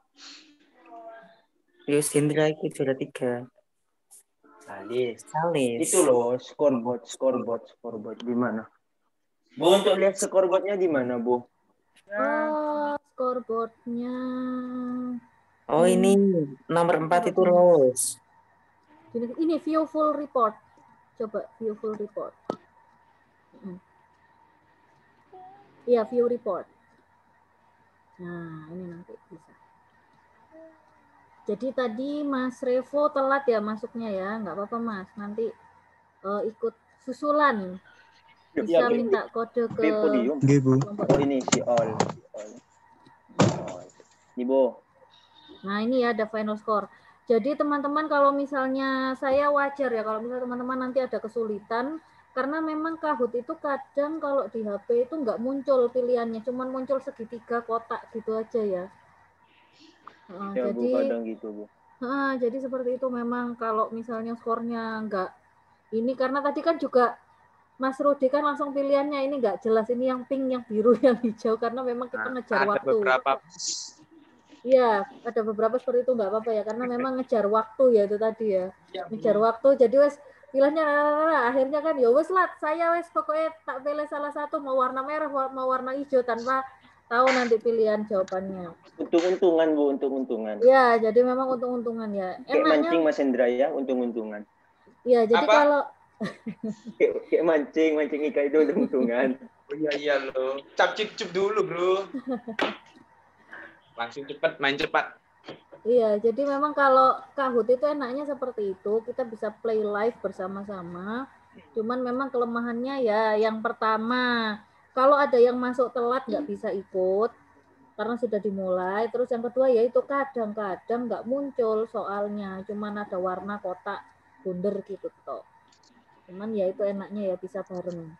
Yus Hendra itu sudah 3. Salis. Salis. Itu loh, scoreboard di mana? Bu, untuk lihat scoreboardnya di mana, Bu? Scoreboardnya. Oh, ini nomor 4 itu Rose. Ini view full report. Coba view full report. Iya, view report. Nah, ini nanti bisa. Jadi tadi Mas Revo telat ya masuknya ya, nggak apa-apa Mas. Nanti ikut susulan. Bisa minta kode ke kelompok ini si all. Ini Bu. Nah, ini ya ada final score. Jadi teman-teman kalau misalnya saya wajar ya kalau misalnya teman-teman nanti ada kesulitan karena memang Kahoot itu kadang kalau di HP itu nggak muncul pilihannya, cuman muncul segitiga kotak gitu aja ya. Ya, jadi Bu, kadang gitu, Bu. Jadi seperti itu memang kalau misalnya skornya nggak ini karena tadi kan juga Mas Rudi kan langsung pilihannya ini nggak jelas, ini yang pink, yang biru, yang hijau karena memang kita ngejar waktu. Iya, ada beberapa seperti itu nggak apa-apa ya karena memang ngejar waktu ya itu tadi ya. Ngejar waktu jadi wes pilihannya akhirnya kan ya wes lah saya wes pokoknya tak pilih salah satu mau warna merah mau warna hijau tanpa tahu nanti pilihan jawabannya. Untung-untungan Bu, untung-untungan. Iya, jadi memang untung-untungan ya. Kayak mancing Mas Hendra ya, untung-untungan. Iya, jadi kalau kayak mancing ikan itu untung-untungan. Oh iya loh. Cap-cip dulu, Bro. Langsung cepat, main cepat. Iya, jadi memang kalau Kahoot itu enaknya seperti itu, kita bisa play live bersama-sama. Cuman memang kelemahannya ya yang pertama, kalau ada yang masuk telat nggak bisa ikut karena sudah dimulai. Terus yang kedua yaitu kadang-kadang nggak muncul soalnya, cuman ada warna kotak bundar gitu toh. Cuman ya itu enaknya ya bisa bareng.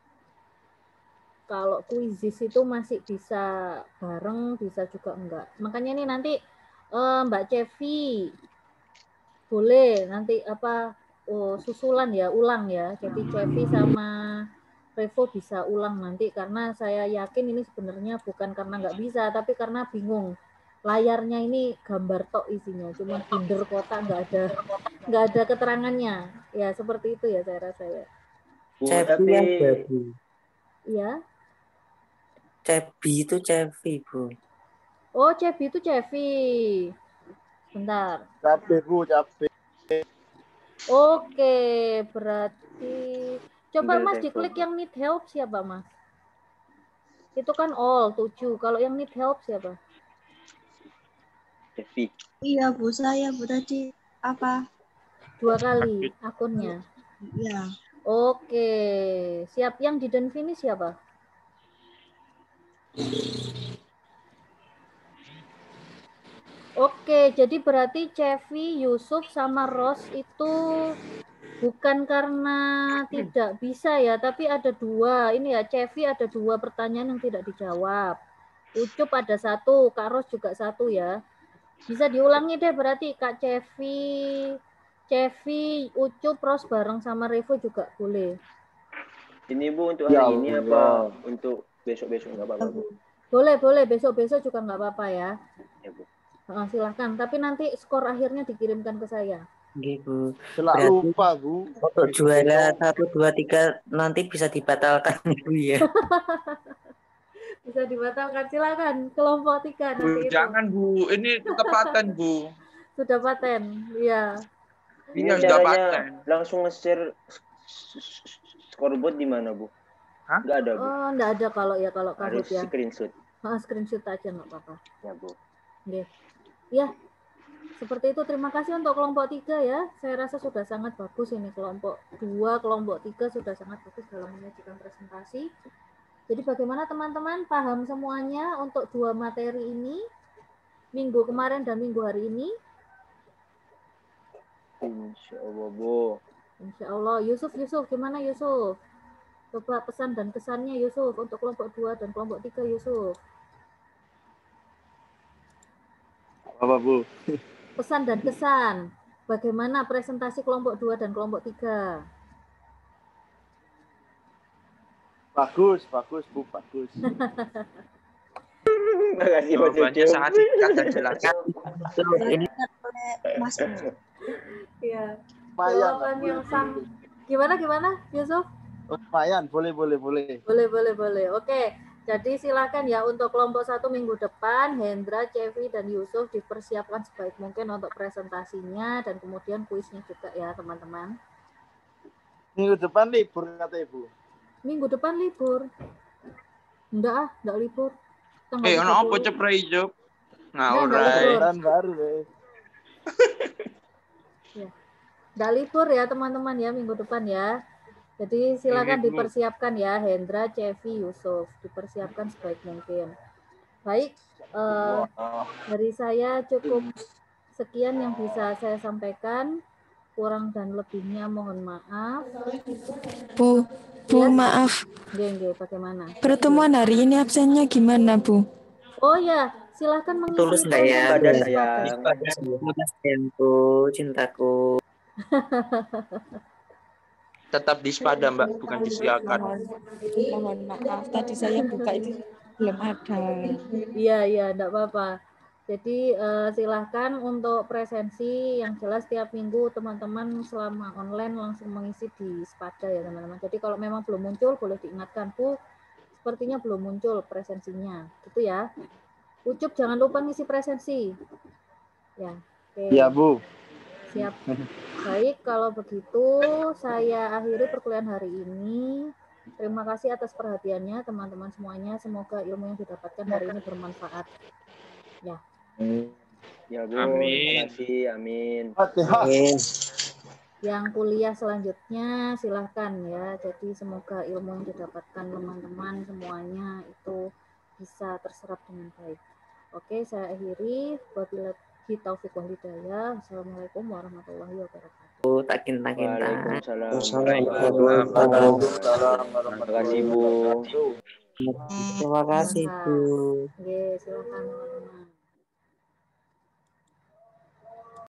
Kalau kuisis itu masih bisa bareng, bisa juga enggak. Makanya ini nanti Mbak Cevi boleh nanti susulan ya, ulang ya. Jadi Cevi sama Revo bisa ulang nanti karena saya yakin ini sebenarnya bukan karena nggak bisa, tapi karena bingung. Layarnya ini gambar tok isinya, cuma bundar kotak nggak ada keterangannya. Ya seperti itu ya saya rasa ya. Iya. Cebi itu Cevi, Bu. Oh, Cebi itu Cevi. Bentar. Capek, Bu, capek. Oke, berarti coba Mas diklik yang need help siapa, Mas? Itu kan all 7. Kalau yang need help siapa? Cevi. Iya, Bu, saya Bu tadi apa? 2 kali akunnya. Iya. Oke, siap. Yang didn't finish siapa? Oke, jadi berarti Cevi, Yusuf, sama Ros itu bukan karena tidak bisa ya, tapi ada 2. Ini ya, Cevi ada 2 pertanyaan yang tidak dijawab. Ucup ada 1, Kak Ros juga 1 ya. Bisa diulangi deh berarti Kak Cevi, Ucup, Ros bareng sama Revo juga boleh. Ini Bu untuk hari ini apa untuk besok-besok nggak apa-apa Bu? Boleh, besok-besok juga nggak apa-apa ya. Ya, Bu. Silahkan, tapi nanti skor akhirnya dikirimkan ke saya. Gitu. Selalu lupa, Bu. Untuk juara 1, 2, 3 nanti bisa dibatalkan Bu ya. Bisa dibatalkan, silakan. Kelompok 3 nanti itu. Jangan Bu, ini tetap paten Bu. Sudah paten, iya. Ini caranya langsung nge-share scoreboard di mana Bu? Nggak ada Bu. Oh, nggak ada kalau Kahoot ya. Screenshot. Screenshot aja nggak apa-apa. Ya Bu. Oke. Ya, seperti itu. Terima kasih untuk kelompok 3 ya. Saya rasa sudah sangat bagus ini kelompok 2, kelompok 3 sudah sangat bagus dalam menyajikan presentasi. Jadi bagaimana teman-teman paham semuanya untuk 2 materi ini? Minggu kemarin dan minggu hari ini? Insya Allah, Bu. Insya Allah. Yusuf, gimana Yusuf? Coba pesan dan kesannya Yusuf untuk kelompok 2 dan kelompok 3 Yusuf. Apa, Bu? Pesan dan kesan. Bagaimana presentasi kelompok 2 dan kelompok 3? Bagus, Bu, bagus. Jawabannya sangat singkat dan jelas. Ini Mas. Iya. Lumayan, Jawaban yang sang. Gimana Yusuf? Lumayan, boleh. Boleh. Oke. Jadi silakan ya untuk kelompok 1 minggu depan Hendra, Cevi dan Yusuf dipersiapkan sebaik mungkin untuk presentasinya dan kemudian kuisnya juga ya teman-teman. Minggu depan libur kata Ibu. Minggu depan libur. Enggak libur. Ono apa ceprai Job? Tahun baru deh. Ya. Enggak libur ya teman-teman ya minggu depan ya. Jadi silakan dipersiapkan ya Hendra, Cevi, Yusuf, dipersiapkan sebaik mungkin. Baik, dari saya cukup sekian yang bisa saya sampaikan. Kurang dan lebihnya mohon maaf. Bu, Ya, maaf. Nggih, bagaimana? Pertemuan hari ini absennya gimana, Bu? Oh ya, silahkan mengisi. Tulus nggak ya? Pada sayang. Sayangku, cintaku. Tetap dispada Mbak, bukan disiakan. Mohon maaf, tadi saya buka itu belum ada. Iya, enggak apa-apa. Jadi silahkan untuk presensi yang jelas tiap minggu teman-teman selama online langsung mengisi di Spada ya teman-teman. Jadi kalau memang belum muncul boleh diingatkan Bu, sepertinya belum muncul presensinya, gitu ya. Ucup jangan lupa ngisi presensi. Ya, oke. Iya Bu. Siap. Baik, kalau begitu saya akhiri perkuliahan hari ini. Terima kasih atas perhatiannya teman-teman semuanya. Semoga ilmu yang didapatkan hari ini bermanfaat. Ya. Ya Bu, Amin. terima kasih, amin. Amin. Yang kuliah selanjutnya silahkan ya. Jadi semoga ilmu yang didapatkan teman-teman semuanya itu bisa terserap dengan baik. Oke, saya akhiri. Wabillahi taufiq wal hidayah. Assalamualaikum warahmatullahi wabarakatuh. Takin. Waalaikumsalam Terima kasih Bu. Terima kasih Bu. Oke, silakan teman-teman.